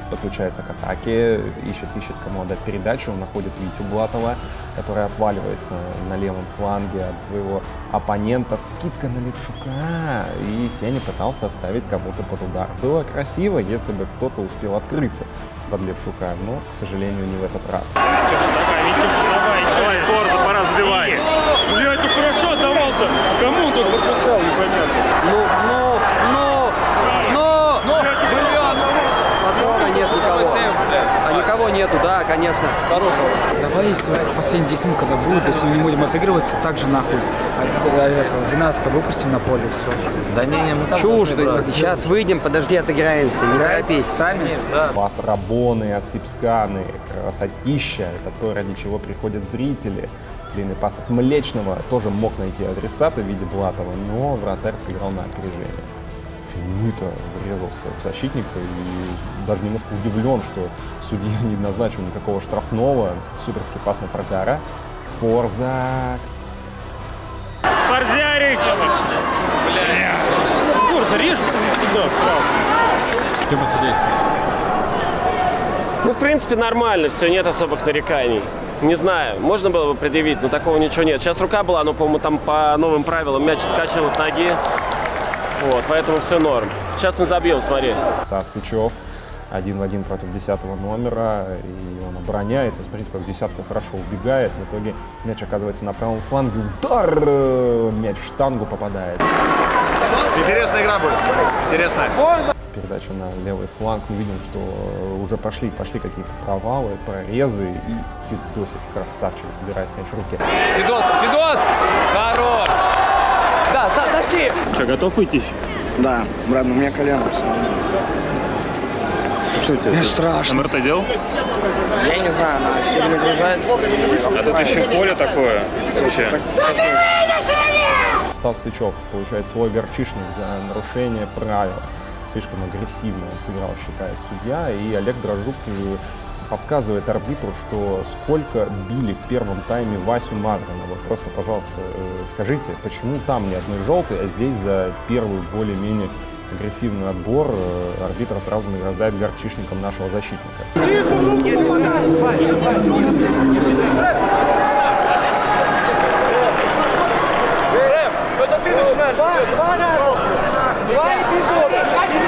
подключается к атаке, ищет, ищет кому отдать передачу, он находит Витю Булатова, который отваливается на левом фланге от своего оппонента. Скидка на Левшука, и Сеня пытался оставить кого-то под удар. Было красиво, если бы кто-то успел открыться под Левшука, но, к сожалению, не в этот раз. Давай, Витюша, давай, давай, Форза, пора сбивай. Блядь, ну хорошо отдавал-то. Кому он тут пропускал, непонятно. Ну, ну, ну, ну, ну, Патрона нет никого. А никого нету, да, конечно. Давай, если последние десять минут, когда будет, если мы не будем отыгрываться, так же нахуй. двенадцатого выпустим на поле, все. Да не, не, мы там чушь ты. Сейчас выйдем, подожди, отыграемся, не торопись. Сами, да. Пас Рабоны от Сипсканы, красотища, это то, ради чего приходят зрители. Длинный пас от Млечного тоже мог найти адресата в виде Булатова, но вратарь сыграл на опережение. Финита врезался в защитника и даже немножко удивлен, что судья не назначил никакого штрафного. Суперский пас на Форзара. Форза. Форзярич! Бля. Форза, режь туда сразу. Тема судейства. Ну, в принципе, нормально, все, нет особых нареканий. Не знаю, можно было бы предъявить, но такого ничего нет. Сейчас рука была, но, по-моему, там по новым правилам мяч отскочил от ноги. Вот, поэтому все норм. Сейчас мы забьем, смотри. Стас Сычев один в один против десятого номера, и он обороняется. Смотрите, как десятка хорошо убегает. В итоге мяч оказывается на правом фланге. Удар! Мяч в штангу попадает. Интересная игра будет. Интересная. Передача на левый фланг. Мы видим, что уже пошли, пошли какие-то провалы, прорезы. И Федосик, красавчик, забирает мяч в руке. Федос, Федос! Хорош! Да, тащи! Что, готов выйти? Да, брат, у меня колено. Что у тебя? Мне страшно. МРТ делал? Я не знаю, она перенагружается. А тут еще поле такое. Вообще. Стас Сычев получает свой горчишник за нарушение правил. Слишком агрессивно он сыграл, считает судья. И Олег Дрожжук подсказывает арбитру, что сколько били в первом тайме Васю Маврина. Вот просто, пожалуйста, скажите, почему там ни одной желтой, а здесь за первый более-менее агрессивный отбор арбитр сразу награждает горчишником нашего защитника. Это ты начинаешь! Два эпизода!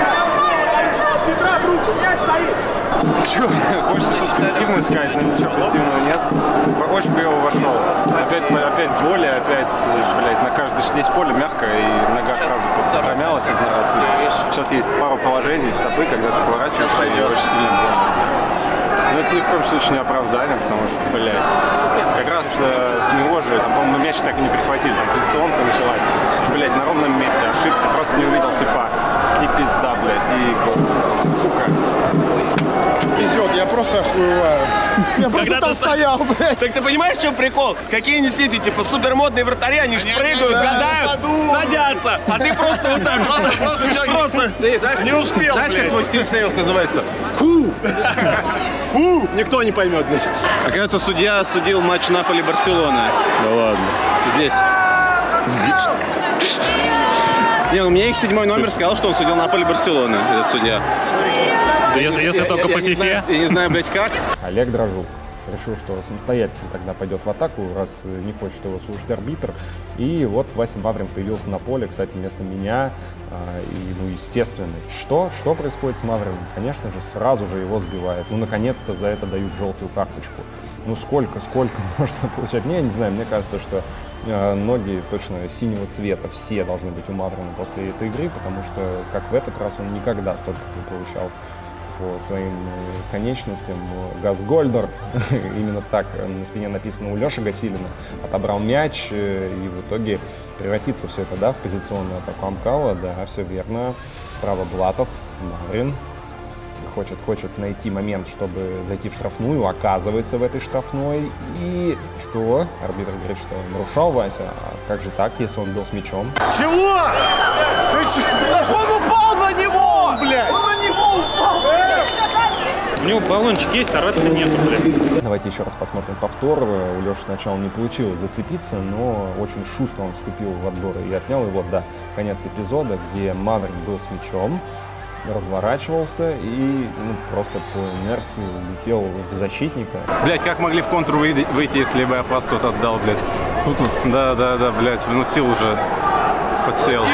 Петра в руку, мяч стоит! Че, хочется что-то позитивное сказать, но ничего позитивного нет. Очень клево вошел. Опять, опять боли, опять, блядь, на каждый здесь поле мягко, и нога сразу промялась один раз. И сейчас есть пару положений стопы, когда ты поворачиваешься, и очень сильно больно. Но это ни в коем случае не оправдание, потому что, блядь, как раз э, с него же, там, по-моему, мяч так и не прихватили, там позиционка началась, блядь, на ровном месте ошибся, просто не увидел типа, и пизда, блядь, и гол, сука. Везет, я просто охуеваю. Я просто там стоял, блядь. Так ты понимаешь, в чем прикол? Какие-нибудь эти, типа, супермодные вратари, они ж прыгают, гадают, садятся, а ты просто вот так. Просто, просто не успел. Знаешь, как твой стиль сейвов называется? Ху! Ху! Никто не поймет, блядь. Оказывается, судья судил матч Наполи-Барселоны. Да ладно. Здесь. Здесь. Не, у меня их седьмой номер сказал, что он судил Наполи-Барселоны, этот судья. Да если, если только по фифе. Я не знаю, блядь, как. Олег Дрожжук решил, что самостоятельно тогда пойдет в атаку, раз не хочет его слушать арбитр. И вот Вася Маврин появился на поле, кстати, вместо меня. И, ну, естественно, что? Что происходит с Мавриным? Конечно же, сразу же его сбивают. Ну, наконец-то за это дают желтую карточку. Ну, сколько, сколько можно получать? Мне, я не знаю, мне кажется, что э, ноги точно синего цвета все должны быть у Маврина после этой игры, потому что, как в этот раз, он никогда столько не получал по своим конечностям. Газгольдер, именно так на спине написано у Леши Гасилина, отобрал мяч, и в итоге превратится все это, да, в позиционную атаку Амкала. Да, все верно. Справа Булатов, Маврин. Хочет, хочет найти момент, чтобы зайти в штрафную, оказывается в этой штрафной. И что? Арбитр говорит, что нарушал Вася. А как же так, если он был с мячом? Чего? Ты че? Он упал на него, блядь! Он на него упал! У него баллончик есть, а рации нету, блядь. Давайте еще раз посмотрим повтор. У Леши сначала не получилось зацепиться, но очень шустро он вступил в отбор и отнял его до конец эпизода, где Маврик был с мячом, разворачивался и ну, просто по инерции улетел в защитника. Блять, как могли в контур выйти, выйти, если бы я пас тут отдал, блядь? Да, да, да, блядь, ну сил уже подсел.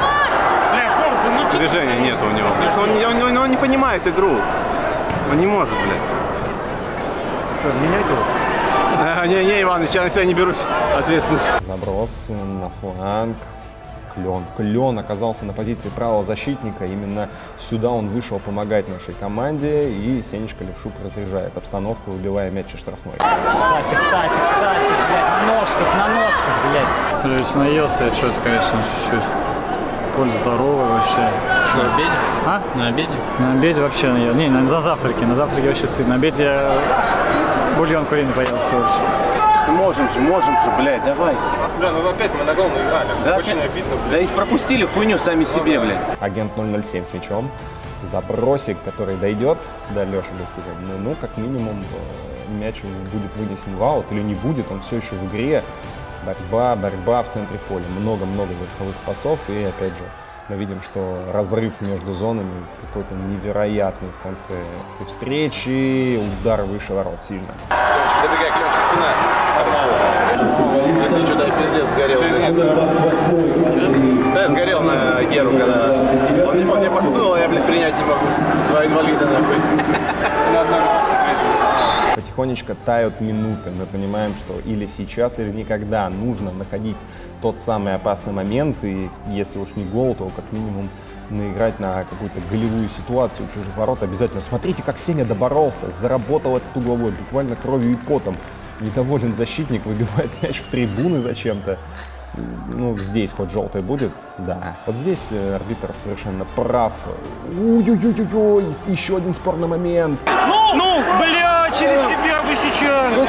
Движения нет у него. Он, он, он не понимает игру. Он не может, блядь. Что, менять его? А, не, не, Иваныч, я на себя не берусь ответственность. Заброс на фланг. Клен. Клен оказался на позиции правого защитника. Именно сюда он вышел помогать нашей команде. И Сенечка Левшук разряжает обстановку, выбивая мяч из штрафной. Стасик, Стасик, Стасик, блядь, на ножках, на ножках, блядь. Блядь, наелся я что-то, конечно, чуть-чуть. Коль здоровый вообще. Что, на обеде? А? На обеде? На обеде вообще наел. Не, на, на завтраке. На завтраке вообще сытно. На обеде я бульон куриный поел всего лишь. Можем же, можем же, блядь, давайте. Бля, ну опять мы на гол наиграли. Да, очень обидно, блядь. Да и пропустили хуйню сами себе, блядь. Агент ноль ноль семь с мячом. Забросик, который дойдет до Леши Гасиля. Ну, ну, как минимум, мяч будет вынесен в аут или не будет, он все еще в игре. Борьба, борьба в центре поля. Много-много верховых пасов. И опять же, мы видим, что разрыв между зонами какой-то невероятный в конце этой встречи. Удар выше ворот сильно. Ленчик, добегай, Ленчик, спина. Хорошо. Если что-то я пиздец сгорел. Да, я сгорел на Геру, когда он, он мне подсунул, а я, блядь, принять не могу. Два инвалида, нахуй. На одном Потихонечку тают минуты. Мы понимаем, что или сейчас, или никогда нужно находить тот самый опасный момент. И если уж не гол, то как минимум наиграть на какую-то голевую ситуацию чужих ворот обязательно. Смотрите, как Сеня доборолся, заработал этот угловой, буквально кровью и потом. Недоволен защитник, выбивает мяч в трибуны зачем-то. Ну, здесь хоть желтый будет, да. Вот здесь арбитр совершенно прав. Ой-ой-ой-ой, еще один спорный момент. Ну, ну, бля, через себя бы сейчас.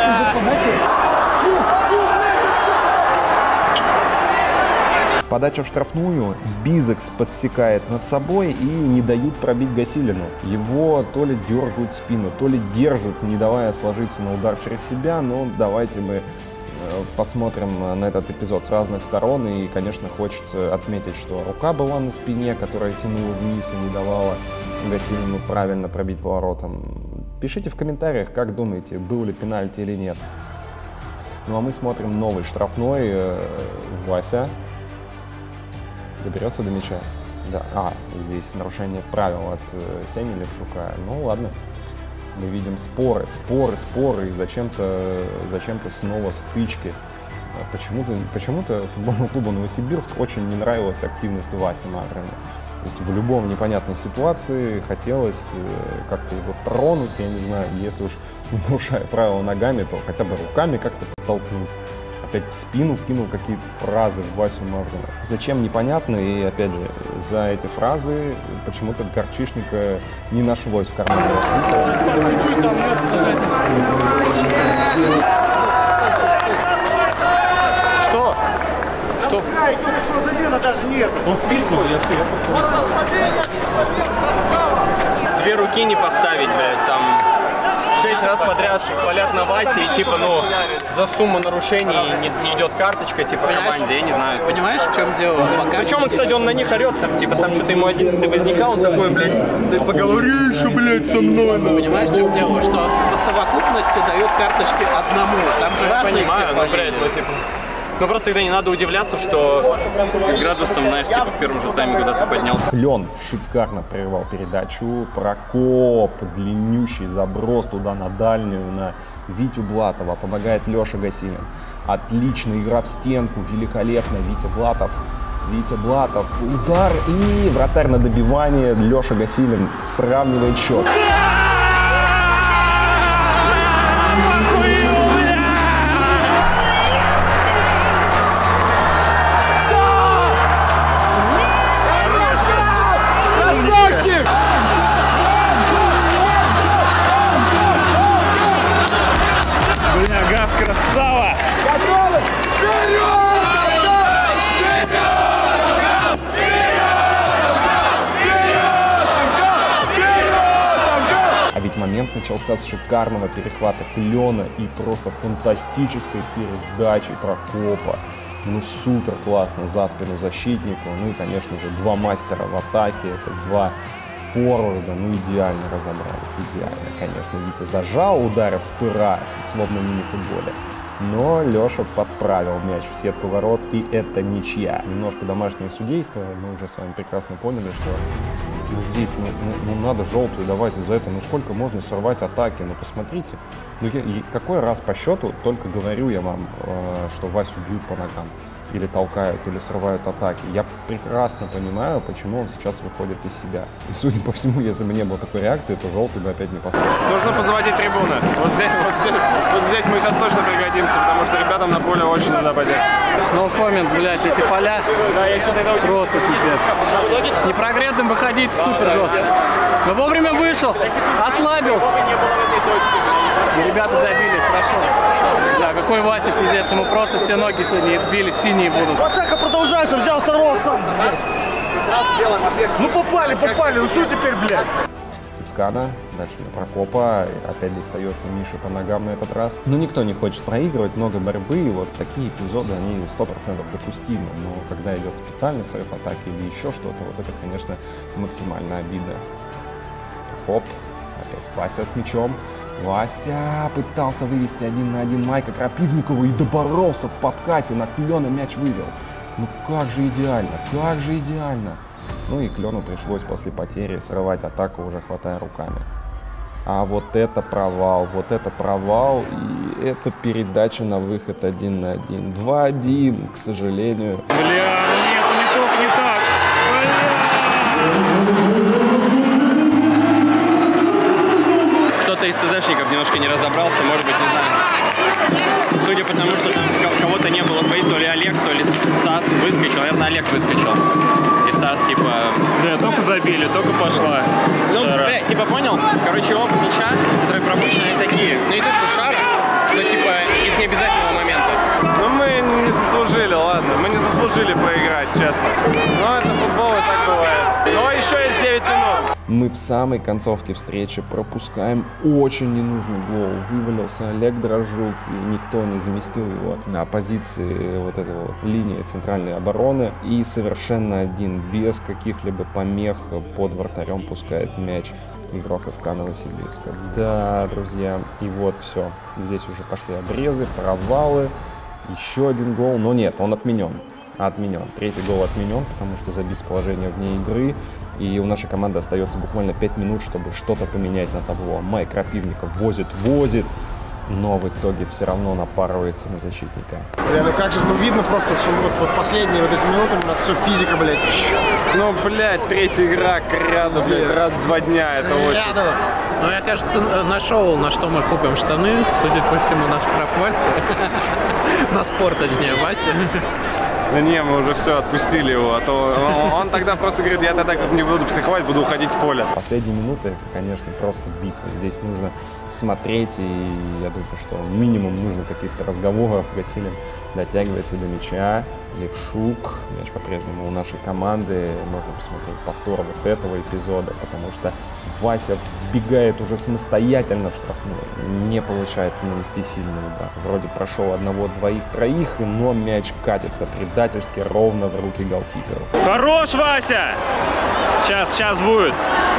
Подача в штрафную, Бизекс подсекает над собой и не дают пробить Гасилину. Его то ли дергают в спину, то ли держат, не давая сложиться на удар через себя. Но давайте мы посмотрим на этот эпизод с разных сторон. И, конечно, хочется отметить, что рука была на спине, которая тянула вниз и не давала Гасилину правильно пробить поворотом. Пишите в комментариях, как думаете, был ли пенальти или нет. Ну а мы смотрим новый штрафной. Вася доберется до мяча. Да. А, здесь нарушение правил от э, Сени Левшука. Ну ладно. Мы видим споры, споры, споры, и зачем-то зачем-то снова стычки. Почему-то почему-то футбольному клубу Новосибирск очень не нравилась активность Васи Маврина. То есть в любом непонятной ситуации хотелось как-то его тронуть, я не знаю, если уж не нарушая правила ногами, то хотя бы руками как-то подтолкнуть. Опять в спину вкинул какие-то фразы в Васю Маврина. Зачем, непонятно, и опять же, за эти фразы почему-то горчишника не нашлось в кармане. Что? Что? Что замена даже нет. Он свистнул, я все, я Две руки не поставить, блядь, там шесть раз подряд фалят на Васе, и типа, ну, за сумму нарушений не, не идет карточка, типа, команде, я не знаю. Понимаешь, в чем дело? Причем, кстати, он на них орет, там, типа, там что-то ему одиннадцатый возникал, он такой, блядь, ты поговори еще, блядь, со мной. Ну. Понимаешь, в чем дело? Что по совокупности дает карточки одному, там же разные все ну, блядь, ну, типа, ну, просто тогда не надо удивляться, что градус там, знаешь, типа, в первом же тайме куда-то поднялся. Клен шикарно прервал передачу. Прокоп, длиннющий заброс туда на дальнюю, на Витю Блатова. Помогает Леша Гасилин. Отличная игра в стенку, великолепно. Витя Блатов. Витя Блатов. Удар и вратарь на добивание. Леша Гасилин сравнивает счет. Бля, газ красава! Готовы! Вперед! Вперед! Вперед! момент начался с шикарного перехвата Клена и просто фантастической передачи Прокопа. Ну супер классно за спину защитнику. Ну и, конечно же, два мастера в атаке. Это два форварда. Ну идеально разобрались. Идеально, конечно. Витя зажал, ударив с пыра, словно в мини-футболе. Но Леша подправил мяч в сетку ворот, и это ничья. Немножко домашнее судейство. Мы уже с вами прекрасно поняли, что ну, здесь ну, ну, ну, надо желтую давать за это. Ну сколько можно сорвать атаки? Ну посмотрите. Ну я, и какой раз по счету только говорю я вам, э, что Васю бьют по ногам. Или толкают, или срывают атаки. Я прекрасно понимаю, почему он сейчас выходит из себя. И, судя по всему, если бы не было такой реакции, то желтый бы опять не поставил. Нужно позаводить трибуны. Вот здесь, вот здесь, вот здесь мы сейчас точно пригодимся, потому что ребятам на поле очень надо поддержать. No comments, блядь, эти поля. Да, я сейчас это просто пиздец. Непрогретым выходить супер жестко. Но вовремя вышел, ослабил. И ребята добили, хорошо. Да, какой Вася пиздец, ему просто все ноги сегодня избили, синие будут. Атака продолжается, взял, сорвал сам. Ну попали, попали, ну что теперь, блядь? Цыпскана, дальше на Прокопа, опять достается Мише по ногам на этот раз. Но никто не хочет проигрывать, много борьбы, и вот такие эпизоды, они сто процентов допустимы. Но когда идет специальный срыв атаки или еще что-то, вот это, конечно, максимально обидно. Прокоп, опять Вася с мячом. Вася пытался вывести один на один Майка Крапивникова и доборолся в подкате, на Клена мяч вывел. Ну как же идеально, как же идеально. Ну и Клену пришлось после потери срывать атаку, уже хватая руками. А вот это провал, вот это провал, и это передача на выход один на один. два-один, к сожалению. Бля, нет, не только не так. Кто-то из СЗшников немножко не разобрался, может быть, не знаю. Судя по тому, что там кого-то не было, то ли Олег, то ли Стас выскочил. Наверное, Олег выскочил. И Стас, типа... Бля, только забили, только пошла. Ну, бля, типа, понял? Короче, оба мяча, которые пропущены, они такие. Ну, идут со шара, но, типа, из необязательного момента. Ну, мы не заслужили, ладно. Мы не заслужили проиграть, честно. Но это футбол, и так бывает. Но еще есть девять минут. Мы в самой концовке встречи пропускаем очень ненужный гол. Вывалился Олег Дрожжук, и никто не заместил его на позиции вот этой вот линии центральной обороны. И совершенно один, без каких-либо помех, под вратарем пускает мяч игрок ФК Новосибирска. Да, друзья, и вот все. Здесь уже пошли обрезы, провалы. Еще один гол, но нет, он отменен. Отменен. Третий гол отменен, потому что забить с положения вне игры. И у нашей команды остается буквально пять минут, чтобы что-то поменять на табло. Майк Крапивников возит, возит, но в итоге все равно напарывается на защитника. Бля, ну как же, ну видно просто, что вот, вот последние вот эти минуты у нас все физика, блядь. Ну, блядь, третья игра к ряду, блядь, раз в два дня, это очень... Ну, я, кажется, нашел, на что мы купим штаны. Судя по всему, на штраф Вася. На спор, точнее, Вася. Да не, мы уже все, отпустили его, а то он, он тогда просто говорит, я тогда не буду психовать, буду уходить с поля. Последние минуты, это, конечно, просто битва. Здесь нужно смотреть, и я думаю, что минимум нужно каких-то разговоров. Василий дотягивается до мяча, Левшук, мяч по-прежнему у нашей команды. Можно посмотреть повтор вот этого эпизода, потому что Вася вбегает уже самостоятельно в штрафную. Не получается нанести сильный удар. Вроде прошел одного, двоих, троих, но мяч катится предательски ровно в руки голкиперу. Хорош, Вася! Сейчас, сейчас будет.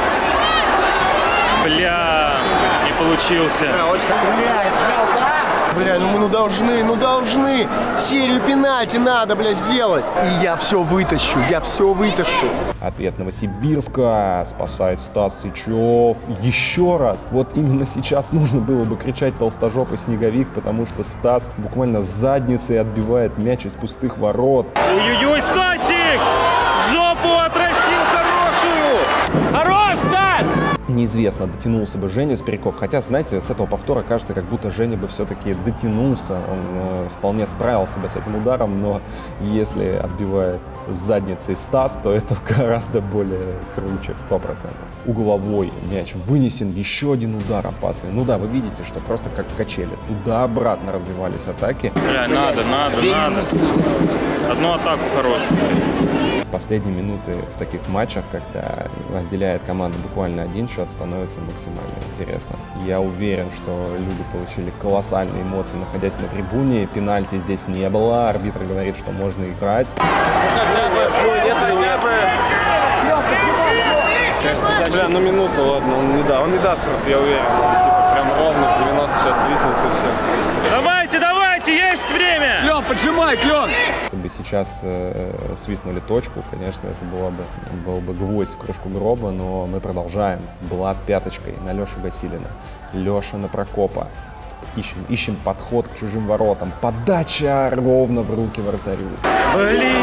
Бля, не получился. Блядь, жалко. Бля, ну мы ну должны, ну должны. Серию пенальти надо, бля, сделать. И я все вытащу, я все вытащу. Ответ Новосибирска. Спасает Стас Сычев. Еще раз. Вот именно сейчас нужно было бы кричать толстожопый снеговик, потому что Стас буквально задницей отбивает мяч из пустых ворот. Ой-ой-ой, Стасик! Жопу отрастил хорошую! Хорош, Стас! Неизвестно, дотянулся бы Женя Спиряков. Хотя, знаете, с этого повтора кажется, как будто Женя бы все-таки дотянулся. Он э, вполне справился бы с этим ударом, но если отбивает с задницей Стас, то это гораздо более круче, сто процентов. Угловой мяч вынесен, еще один удар опасный. Ну да, вы видите, что просто как качели. Туда-обратно развивались атаки. Бля, надо, надо, надо. Одну атаку хорошую. последние минуты в таких матчах, когда отделяет команда буквально один счет, становится максимально интересно. Я уверен, что люди получили колоссальные эмоции, находясь на трибуне. Пенальти здесь не было. Арбитр говорит, что можно играть. Хотя бы, ну, нет, хотя бы. Бля, ну минуту, ладно, он не, да, он не даст просто, я уверен. Типа прям ровно в девяносто сейчас свистнет и все. Давайте, давайте, есть время! Клен, поджимай, Клен! Если бы сейчас э, свистнули точку, конечно, это было бы, был бы гвоздь в крышку гроба, но мы продолжаем. Блат пяточкой на Лешу Гасилина. Леша на Прокопа. Ищем, ищем подход к чужим воротам. Подача ровно в руки вратарю. Блин!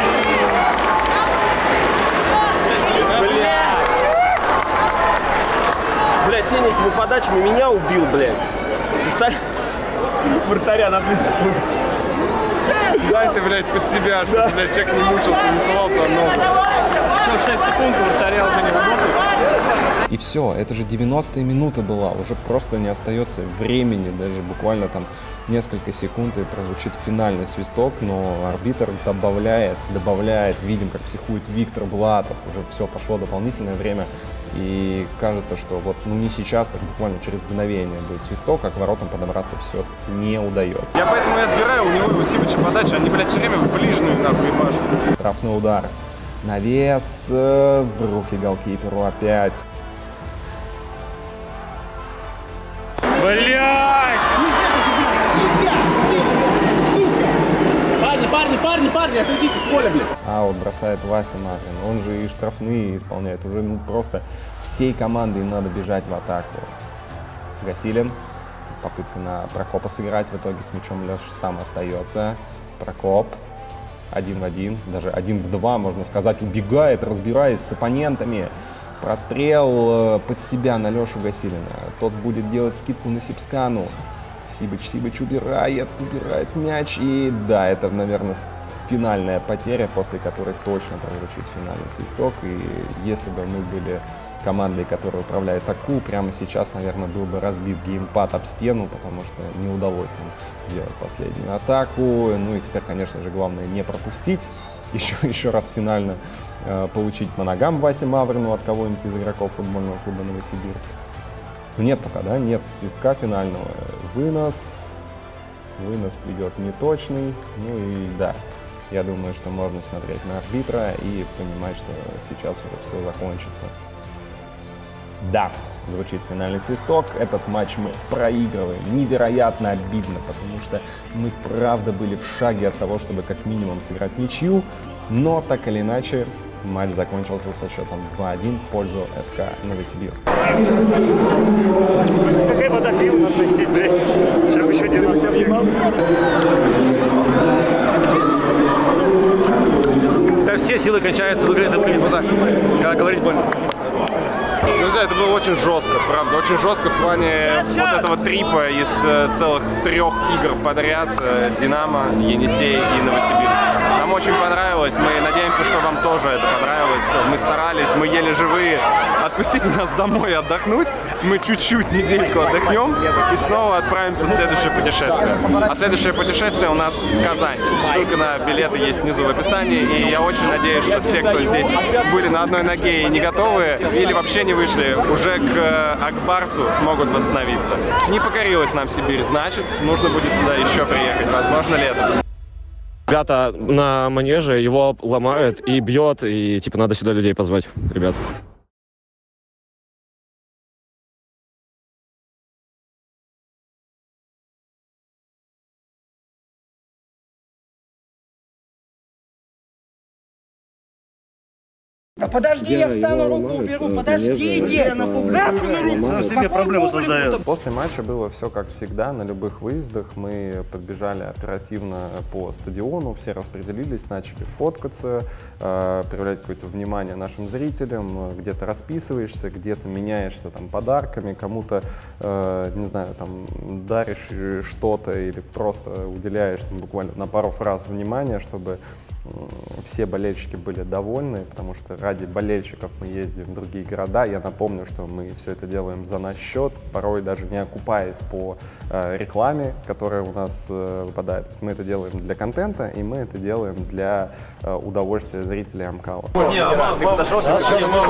Блядь, Сеня этими подачами меня убил, блядь. Представь, вратаря на плюс. Дай ты, блядь, под себя, чтобы, блядь, человек не мучился, не совал туда ногу. Что, шесть секунд, у вратаря уже не работает? И все, это же девяностая минута была, уже просто не остается времени, даже буквально там несколько секунд и прозвучит финальный свисток, но арбитр добавляет, добавляет, видим, как психует Виктор Блатов, уже все, пошло дополнительное время, и кажется, что вот ну не сейчас, так буквально через мгновение будет свисток, а к воротам подобраться все не удается. Я поэтому и отбираю у него и у Сибича подачи, они, блядь, все время в ближнюю нахуй ебашут. Штрафной удар, навес э, в руки голкиперу опять. Блядь! Парни, парни, парни, парни, отойдите с поля, блядь. А вот бросает Вася Матрин, он же и штрафные исполняет, уже ну просто всей командой надо бежать в атаку. Гасилин, попытка на Прокопа сыграть, в итоге с мячом Леша сам остается. Прокоп, один в один, даже один в два, можно сказать, убегает, разбираясь с оппонентами. Прострел под себя на Лешу Гасилина. Тот будет делать скидку на Сипскану. Сибич, Сибич убирает, убирает мяч. И да, это, наверное, финальная потеря, после которой точно прозвучит финальный свисток. И если бы мы были командой, которая управляет атаку, прямо сейчас, наверное, был бы разбит геймпад об стену, потому что не удалось нам сделать последнюю атаку. Ну и теперь, конечно же, главное не пропустить. Еще, еще раз финально э, получить по ногам Васе Маврину от кого-нибудь из игроков футбольного клуба Новосибирск. Ну нет пока, да, нет свистка финального. Вынос, вынос придет неточный. Ну и да, я думаю, что можно смотреть на арбитра и понимать, что сейчас уже все закончится. Да, звучит финальный свисток. Этот матч мы проигрываем. Невероятно обидно, потому что мы правда были в шаге от того, чтобы как минимум сыграть ничью. Но так или иначе, матч закончился со счетом два-один в пользу эф ка Новосибирск. Какая вода пил, надо носить, блядь. Сейчас бы еще девяносто въехал. Да все силы кончаются, выглядит это вот так, когда говорить больно. Друзья, это было очень жестко, правда, очень жестко в плане вот этого трипа из э, целых трех игр подряд, э, Динамо, Енисей и Новосибирск. Нам очень понравилось, мы надеемся, что вам тоже это понравилось, мы старались, мы еле живые. Отпустите нас домой отдохнуть, мы чуть-чуть недельку отдохнем и снова отправимся в следующее путешествие. А следующее путешествие у нас Казань. Ссылка на билеты есть внизу в описании, и я очень надеюсь, что все, кто здесь были на одной ноге и не готовы, или вообще не вышли, уже к Акбарсу смогут восстановиться. Не покорилась нам Сибирь, значит, нужно будет сюда еще приехать, возможно, летом. Ребята на манеже, его ломают и бьет, и типа надо сюда людей позвать, ребят. Да подожди, я встану, руку уберу, подожди, иди, я на руку. После матча было все как всегда, на любых выездах. Мы подбежали оперативно по стадиону, все распределились, начали фоткаться, э, проявлять какое-то внимание нашим зрителям, где-то расписываешься, где-то меняешься там подарками, кому-то, э, не знаю, там даришь что-то или просто уделяешь там, буквально на пару фраз внимания, чтобы все болельщики были довольны, потому что ради болельщиков мы ездим в другие города. Я напомню, что мы все это делаем за наш счет, порой даже не окупаясь по э, рекламе, которая у нас э, выпадает. То есть мы это делаем для контента, и мы это делаем для э, удовольствия зрителей Амкала. Ты подошел, сейчас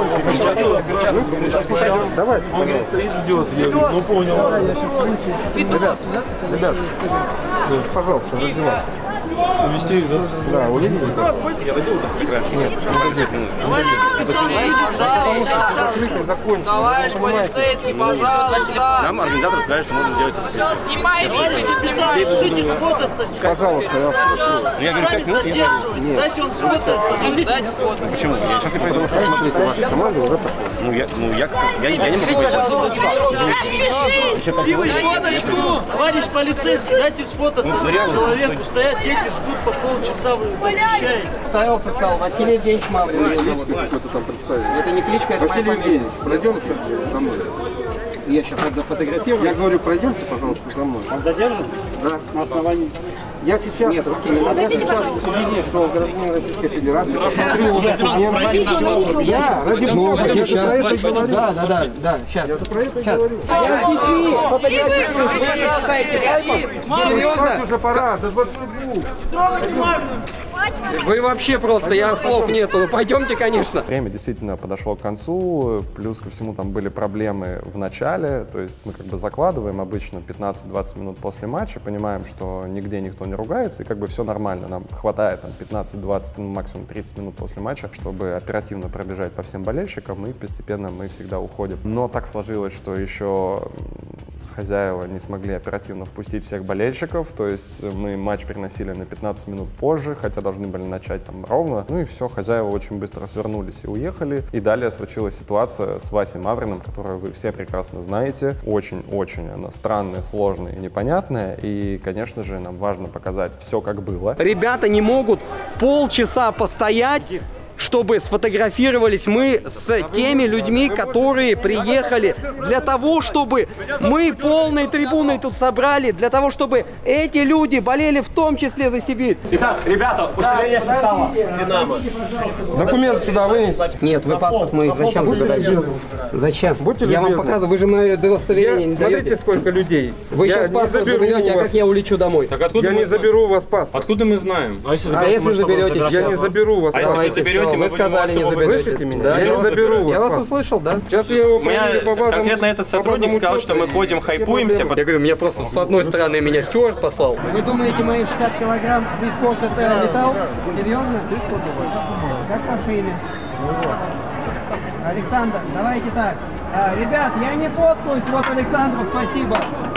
Давай. Стоит, ждет. Ну понял. Ребят, ребят, пожалуйста, раздевай. Увести их, да? Да, увидели? Я дойду, сыграешь. Нет, товарищ полицейский, пожалуйста. Нам организатор скажет, что можно сделать. Снимай, снимай, решите сфотаться. Пожалуйста, я вас Я говорю, пять минут, я Нет. Дайте он сфотаться. Дайте сфотаться. Почему? Я сейчас не пойду. Смотрите, ваша команда уже пошла. Ну, я, ну, я, я, я не могу Распишись! Фоточку! Товарищ полицейский, дайте сфотаться. Человеку стоят, дети ждут по полчаса, вы запрещаете. Ставил, сказал, Василий Евгеньевич Маврин. Это не кличка, это Василий Евгеньевич, пройдем сейчас за мной. Я сейчас надо фотографировать. Я говорю, пройдемте, пожалуйста, за мной. Он задержан? Да. На основании. Я сейчас, Нет, руки не надо. я сейчас свидетель, что он гражданин Российской Федерации. Посмотрю его документы. Я, ради бога, я же про это говорю. Да, да, да, да, сейчас. Я же про это Сейчас. говорю. Я с детьми фотографирую. Вы бросаете альбом? Серьезно? Уже пора, до двадцати двух. Вы вообще просто, я слов нету. Ну пойдемте, конечно. Время действительно подошло к концу, плюс ко всему там были проблемы в начале, то есть мы как бы закладываем обычно пятнадцать-двадцать минут после матча, понимаем, что нигде никто не ругается, и как бы все нормально, нам хватает там пятнадцать-двадцать, ну, максимум тридцать минут после матча, чтобы оперативно пробежать по всем болельщикам, и постепенно мы всегда уходим. Но так сложилось, что еще хозяева не смогли оперативно впустить всех болельщиков, то есть мы матч переносили на пятнадцать минут позже, хотя должны были начать там ровно. Ну и все, хозяева очень быстро свернулись и уехали. И далее случилась ситуация с Васей Мавриным, которую вы все прекрасно знаете. Очень-очень она странная, сложная и непонятная. И, конечно же, нам важно показать все, как было. Ребята не могут полчаса постоять, чтобы сфотографировались мы с теми людьми, которые приехали для того, чтобы мы полные трибуны тут собрали, для того, чтобы эти люди болели в том числе за Сибирь. Итак, ребята, усиление состава. Динамо. Документы сюда вынести. Нет, вы паспорт мы зачем забираете? Зачем? Будьте я вам любезны. показываю, вы же мое удостоверение не Смотрите, даете. сколько людей. Вы Я сейчас не паспорт заберу заберете, у а вас. как я улечу домой? Так откуда я не заберу у вас паспорт. Откуда мы знаем? А если, а если заберете? Я не заберу у вас А паспорт. если заберете, вы сказали, не заберете. Слышите меня? Да, я не заберу вас. Я вас паспорт. услышал, да? Сейчас я его Меня по базам- конкретно этот по сотрудник базам сказал, учета. что мы ходим, хайпуемся. Я говорю, меня просто с одной стороны меня Стюарт послал. Вы думаете, мои шестьдесят килограмм при сколько это летал? Серьезно? Как ваше имя? Александр, давайте так. А, ребят, я не подкаюсь, вот Александру спасибо.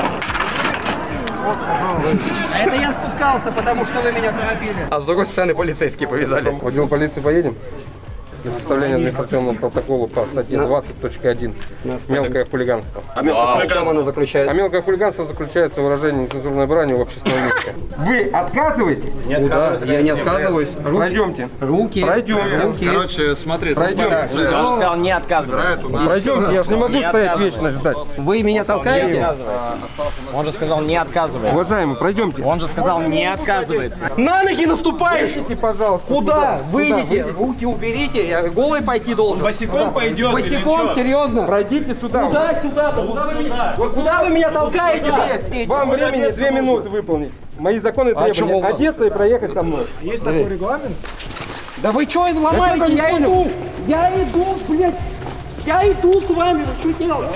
А это я спускался, потому что вы меня торопили. А с другой стороны полицейские повязали. В отдел полиции поедем? Для составления административного протокола по статье двадцать точка один «Мелкое хулиганство». А мелкое хулиганство оно заключается? А мелкое хулиганство заключается в выражении нецензурной брани в общественном месте. Вы отказываетесь? Ну да, я не отказываюсь. Пройдемте. Руки. Пройдемте. Руки. Короче, смотри, Пройдемте. Он сказал не отказывается. Пройдемте, я же не могу стоять вечно ждать. Вы меня толкаете? Он же сказал не отказывается. Уважаемый, пройдемте. Он же сказал не отказывается. На ноги наступаешь! Выйдите, пожалуйста. Куда? Сюда, Выйдите. сюда, Руки уберите. Я голый пойти должен. Босиком пойдет. Босиком, серьезно? Пройдите сюда. Куда сюда-то? Куда вы меня, куда вы меня толкаете? Вам времени две минуты выполнить. Мои законы требования. Одеться и проехать со мной. Есть такой регламент? Да вы что ломаете? Я иду. Я иду, блядь. Я иду с вами. Вы что делаете?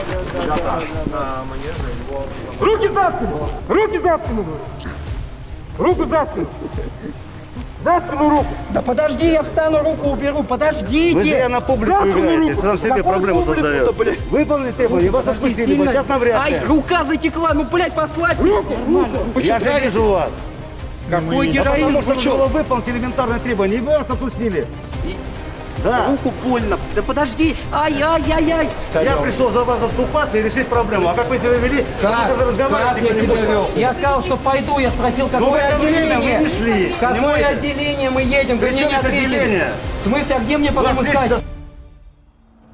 Руки за спину! Руки за спину! Руку за спину! За спину руку! Да подожди, я встану, руку уберу. Подождите! Вы зря на публику играете, сам себе проблему создаете. Выполнили требования, вас отпустили, бы, сейчас навряд ли. Ай, рука затекла, ну, блядь, послать! Руку, руку! Я же вижу вас. Какой Да героин, потому вы что что? было выполнить элементарные требования, и вы вас отпустили. Да. Руку больно. Да подожди. Ай-яй-яй-яй. Я пришел за вас заступаться и решить проблему. А как вы себя вели? Как? Как я себя вел? Я сказал, что пойду. Я спросил, какое Ну, вы отделение? вы не шли. Какое Понимаете? отделение мы едем? Вы При мне чем не здесь ответили. отделение? В смысле, а где мне потом Вас искать? здесь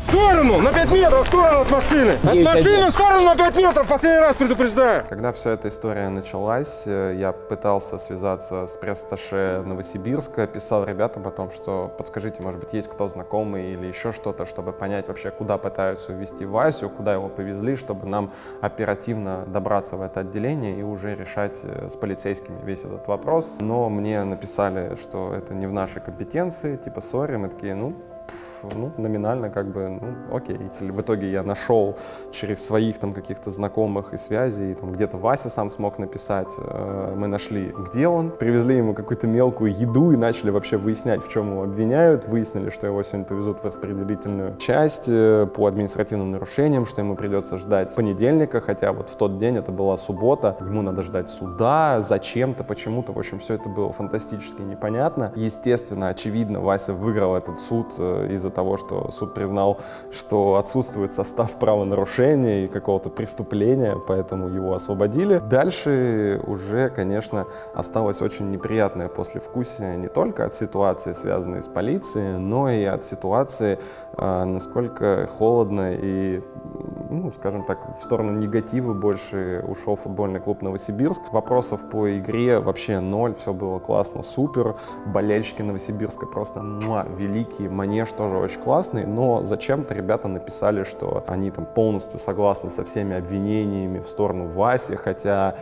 В сторону, на пять метров, в сторону от машины. От машины в сторону на пять метров, последний раз предупреждаю. Когда вся эта история началась, я пытался связаться с пресс-атташе Новосибирска, писал ребятам о том, что подскажите, может быть, есть кто знакомый или еще что-то, чтобы понять вообще, куда пытаются увезти Васю, куда его повезли, чтобы нам оперативно добраться в это отделение и уже решать с полицейскими весь этот вопрос. Но мне написали, что это не в нашей компетенции, типа, сори, мы такие, ну, ну, номинально, как бы, ну, окей. В итоге я нашел через своих там каких-то знакомых и связей, там где-то Вася сам смог написать, мы нашли, где он, привезли ему какую-то мелкую еду и начали вообще выяснять, в чем его обвиняют, выяснили, что его сегодня повезут в распределительную часть по административным нарушениям, что ему придется ждать понедельника, хотя вот в тот день это была суббота, ему надо ждать суда, зачем-то, почему-то, в общем, все это было фантастически непонятно. Естественно, очевидно, Вася выиграл этот суд из-за того, что суд признал, что отсутствует состав правонарушения и какого-то преступления, поэтому его освободили. Дальше уже, конечно, осталось очень неприятное послевкусие не только от ситуации, связанной с полицией, но и от ситуации, насколько холодно и, ну, скажем так, в сторону негатива больше ушел футбольный клуб Новосибирск. Вопросов по игре вообще ноль, все было классно, супер. Болельщики Новосибирска просто муа, великие, манеж тоже очень классный, но зачем-то ребята написали, что они там полностью согласны со всеми обвинениями в сторону Васи, хотя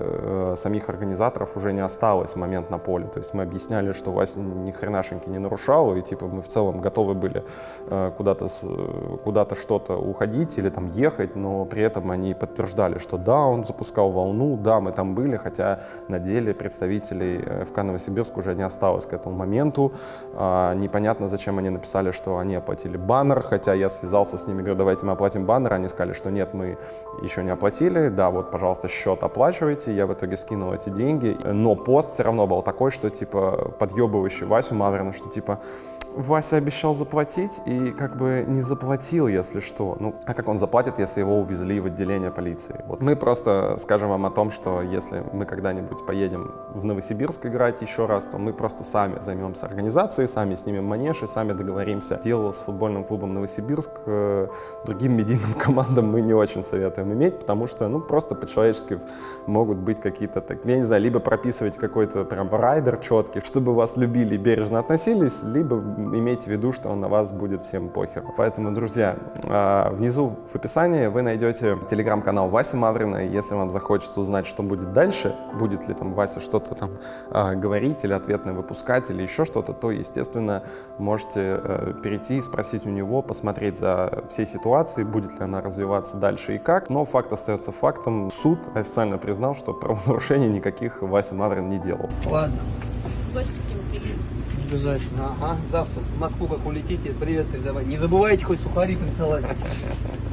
э, самих организаторов уже не осталось в момент на поле. То есть мы объясняли, что Вася ни хренашеньки не нарушал, и типа мы в целом готовы были э, куда-то куда-то что-то уходить или там ехать, но при этом они подтверждали, что да, он запускал волну, да, мы там были, хотя на деле представителей эф ка Новосибирск уже не осталось к этому моменту. А, непонятно, зачем они написали, что они оплатили баннер, хотя я связался с ними, говорю, давайте мы оплатим баннер, они сказали, что нет, мы еще не оплатили, да, вот, пожалуйста, счет оплачивайте, я в итоге скинул эти деньги, но пост все равно был такой, что, типа, подъебывающий Васю Маврина, что, типа, Вася обещал заплатить и как бы не заплатил, если что. Ну, а как он заплатит, если его увезли в отделение полиции? Вот мы просто скажем вам о том, что если мы когда-нибудь поедем в Новосибирск играть еще раз, то мы просто сами займемся организацией, сами снимем манеж и сами договоримся. Дело с футбольным клубом Новосибирск другим медийным командам мы не очень советуем иметь, потому что, ну, просто по-человечески могут быть какие-то, так, я не знаю, либо прописывать какой-то прям райдер четкий, чтобы вас любили и бережно относились, либо имейте в виду, что на вас будет всем похер. Поэтому, друзья, внизу в описании вы найдете телеграм-канал Васи Маврина. Если вам захочется узнать, что будет дальше, будет ли там Вася что-то там говорить или ответное выпускать или еще что-то, то, естественно, можете перейти и спросить у него, посмотреть за всей ситуацией, будет ли она развиваться дальше и как. Но факт остается фактом. Суд официально признал, что правонарушений никаких Вася Маврин не делал. Ладно. Гости к нему приедут. Обязательно. Ага, завтра в Москву как улетите, привет передавай. Не забывайте хоть сухари присылать.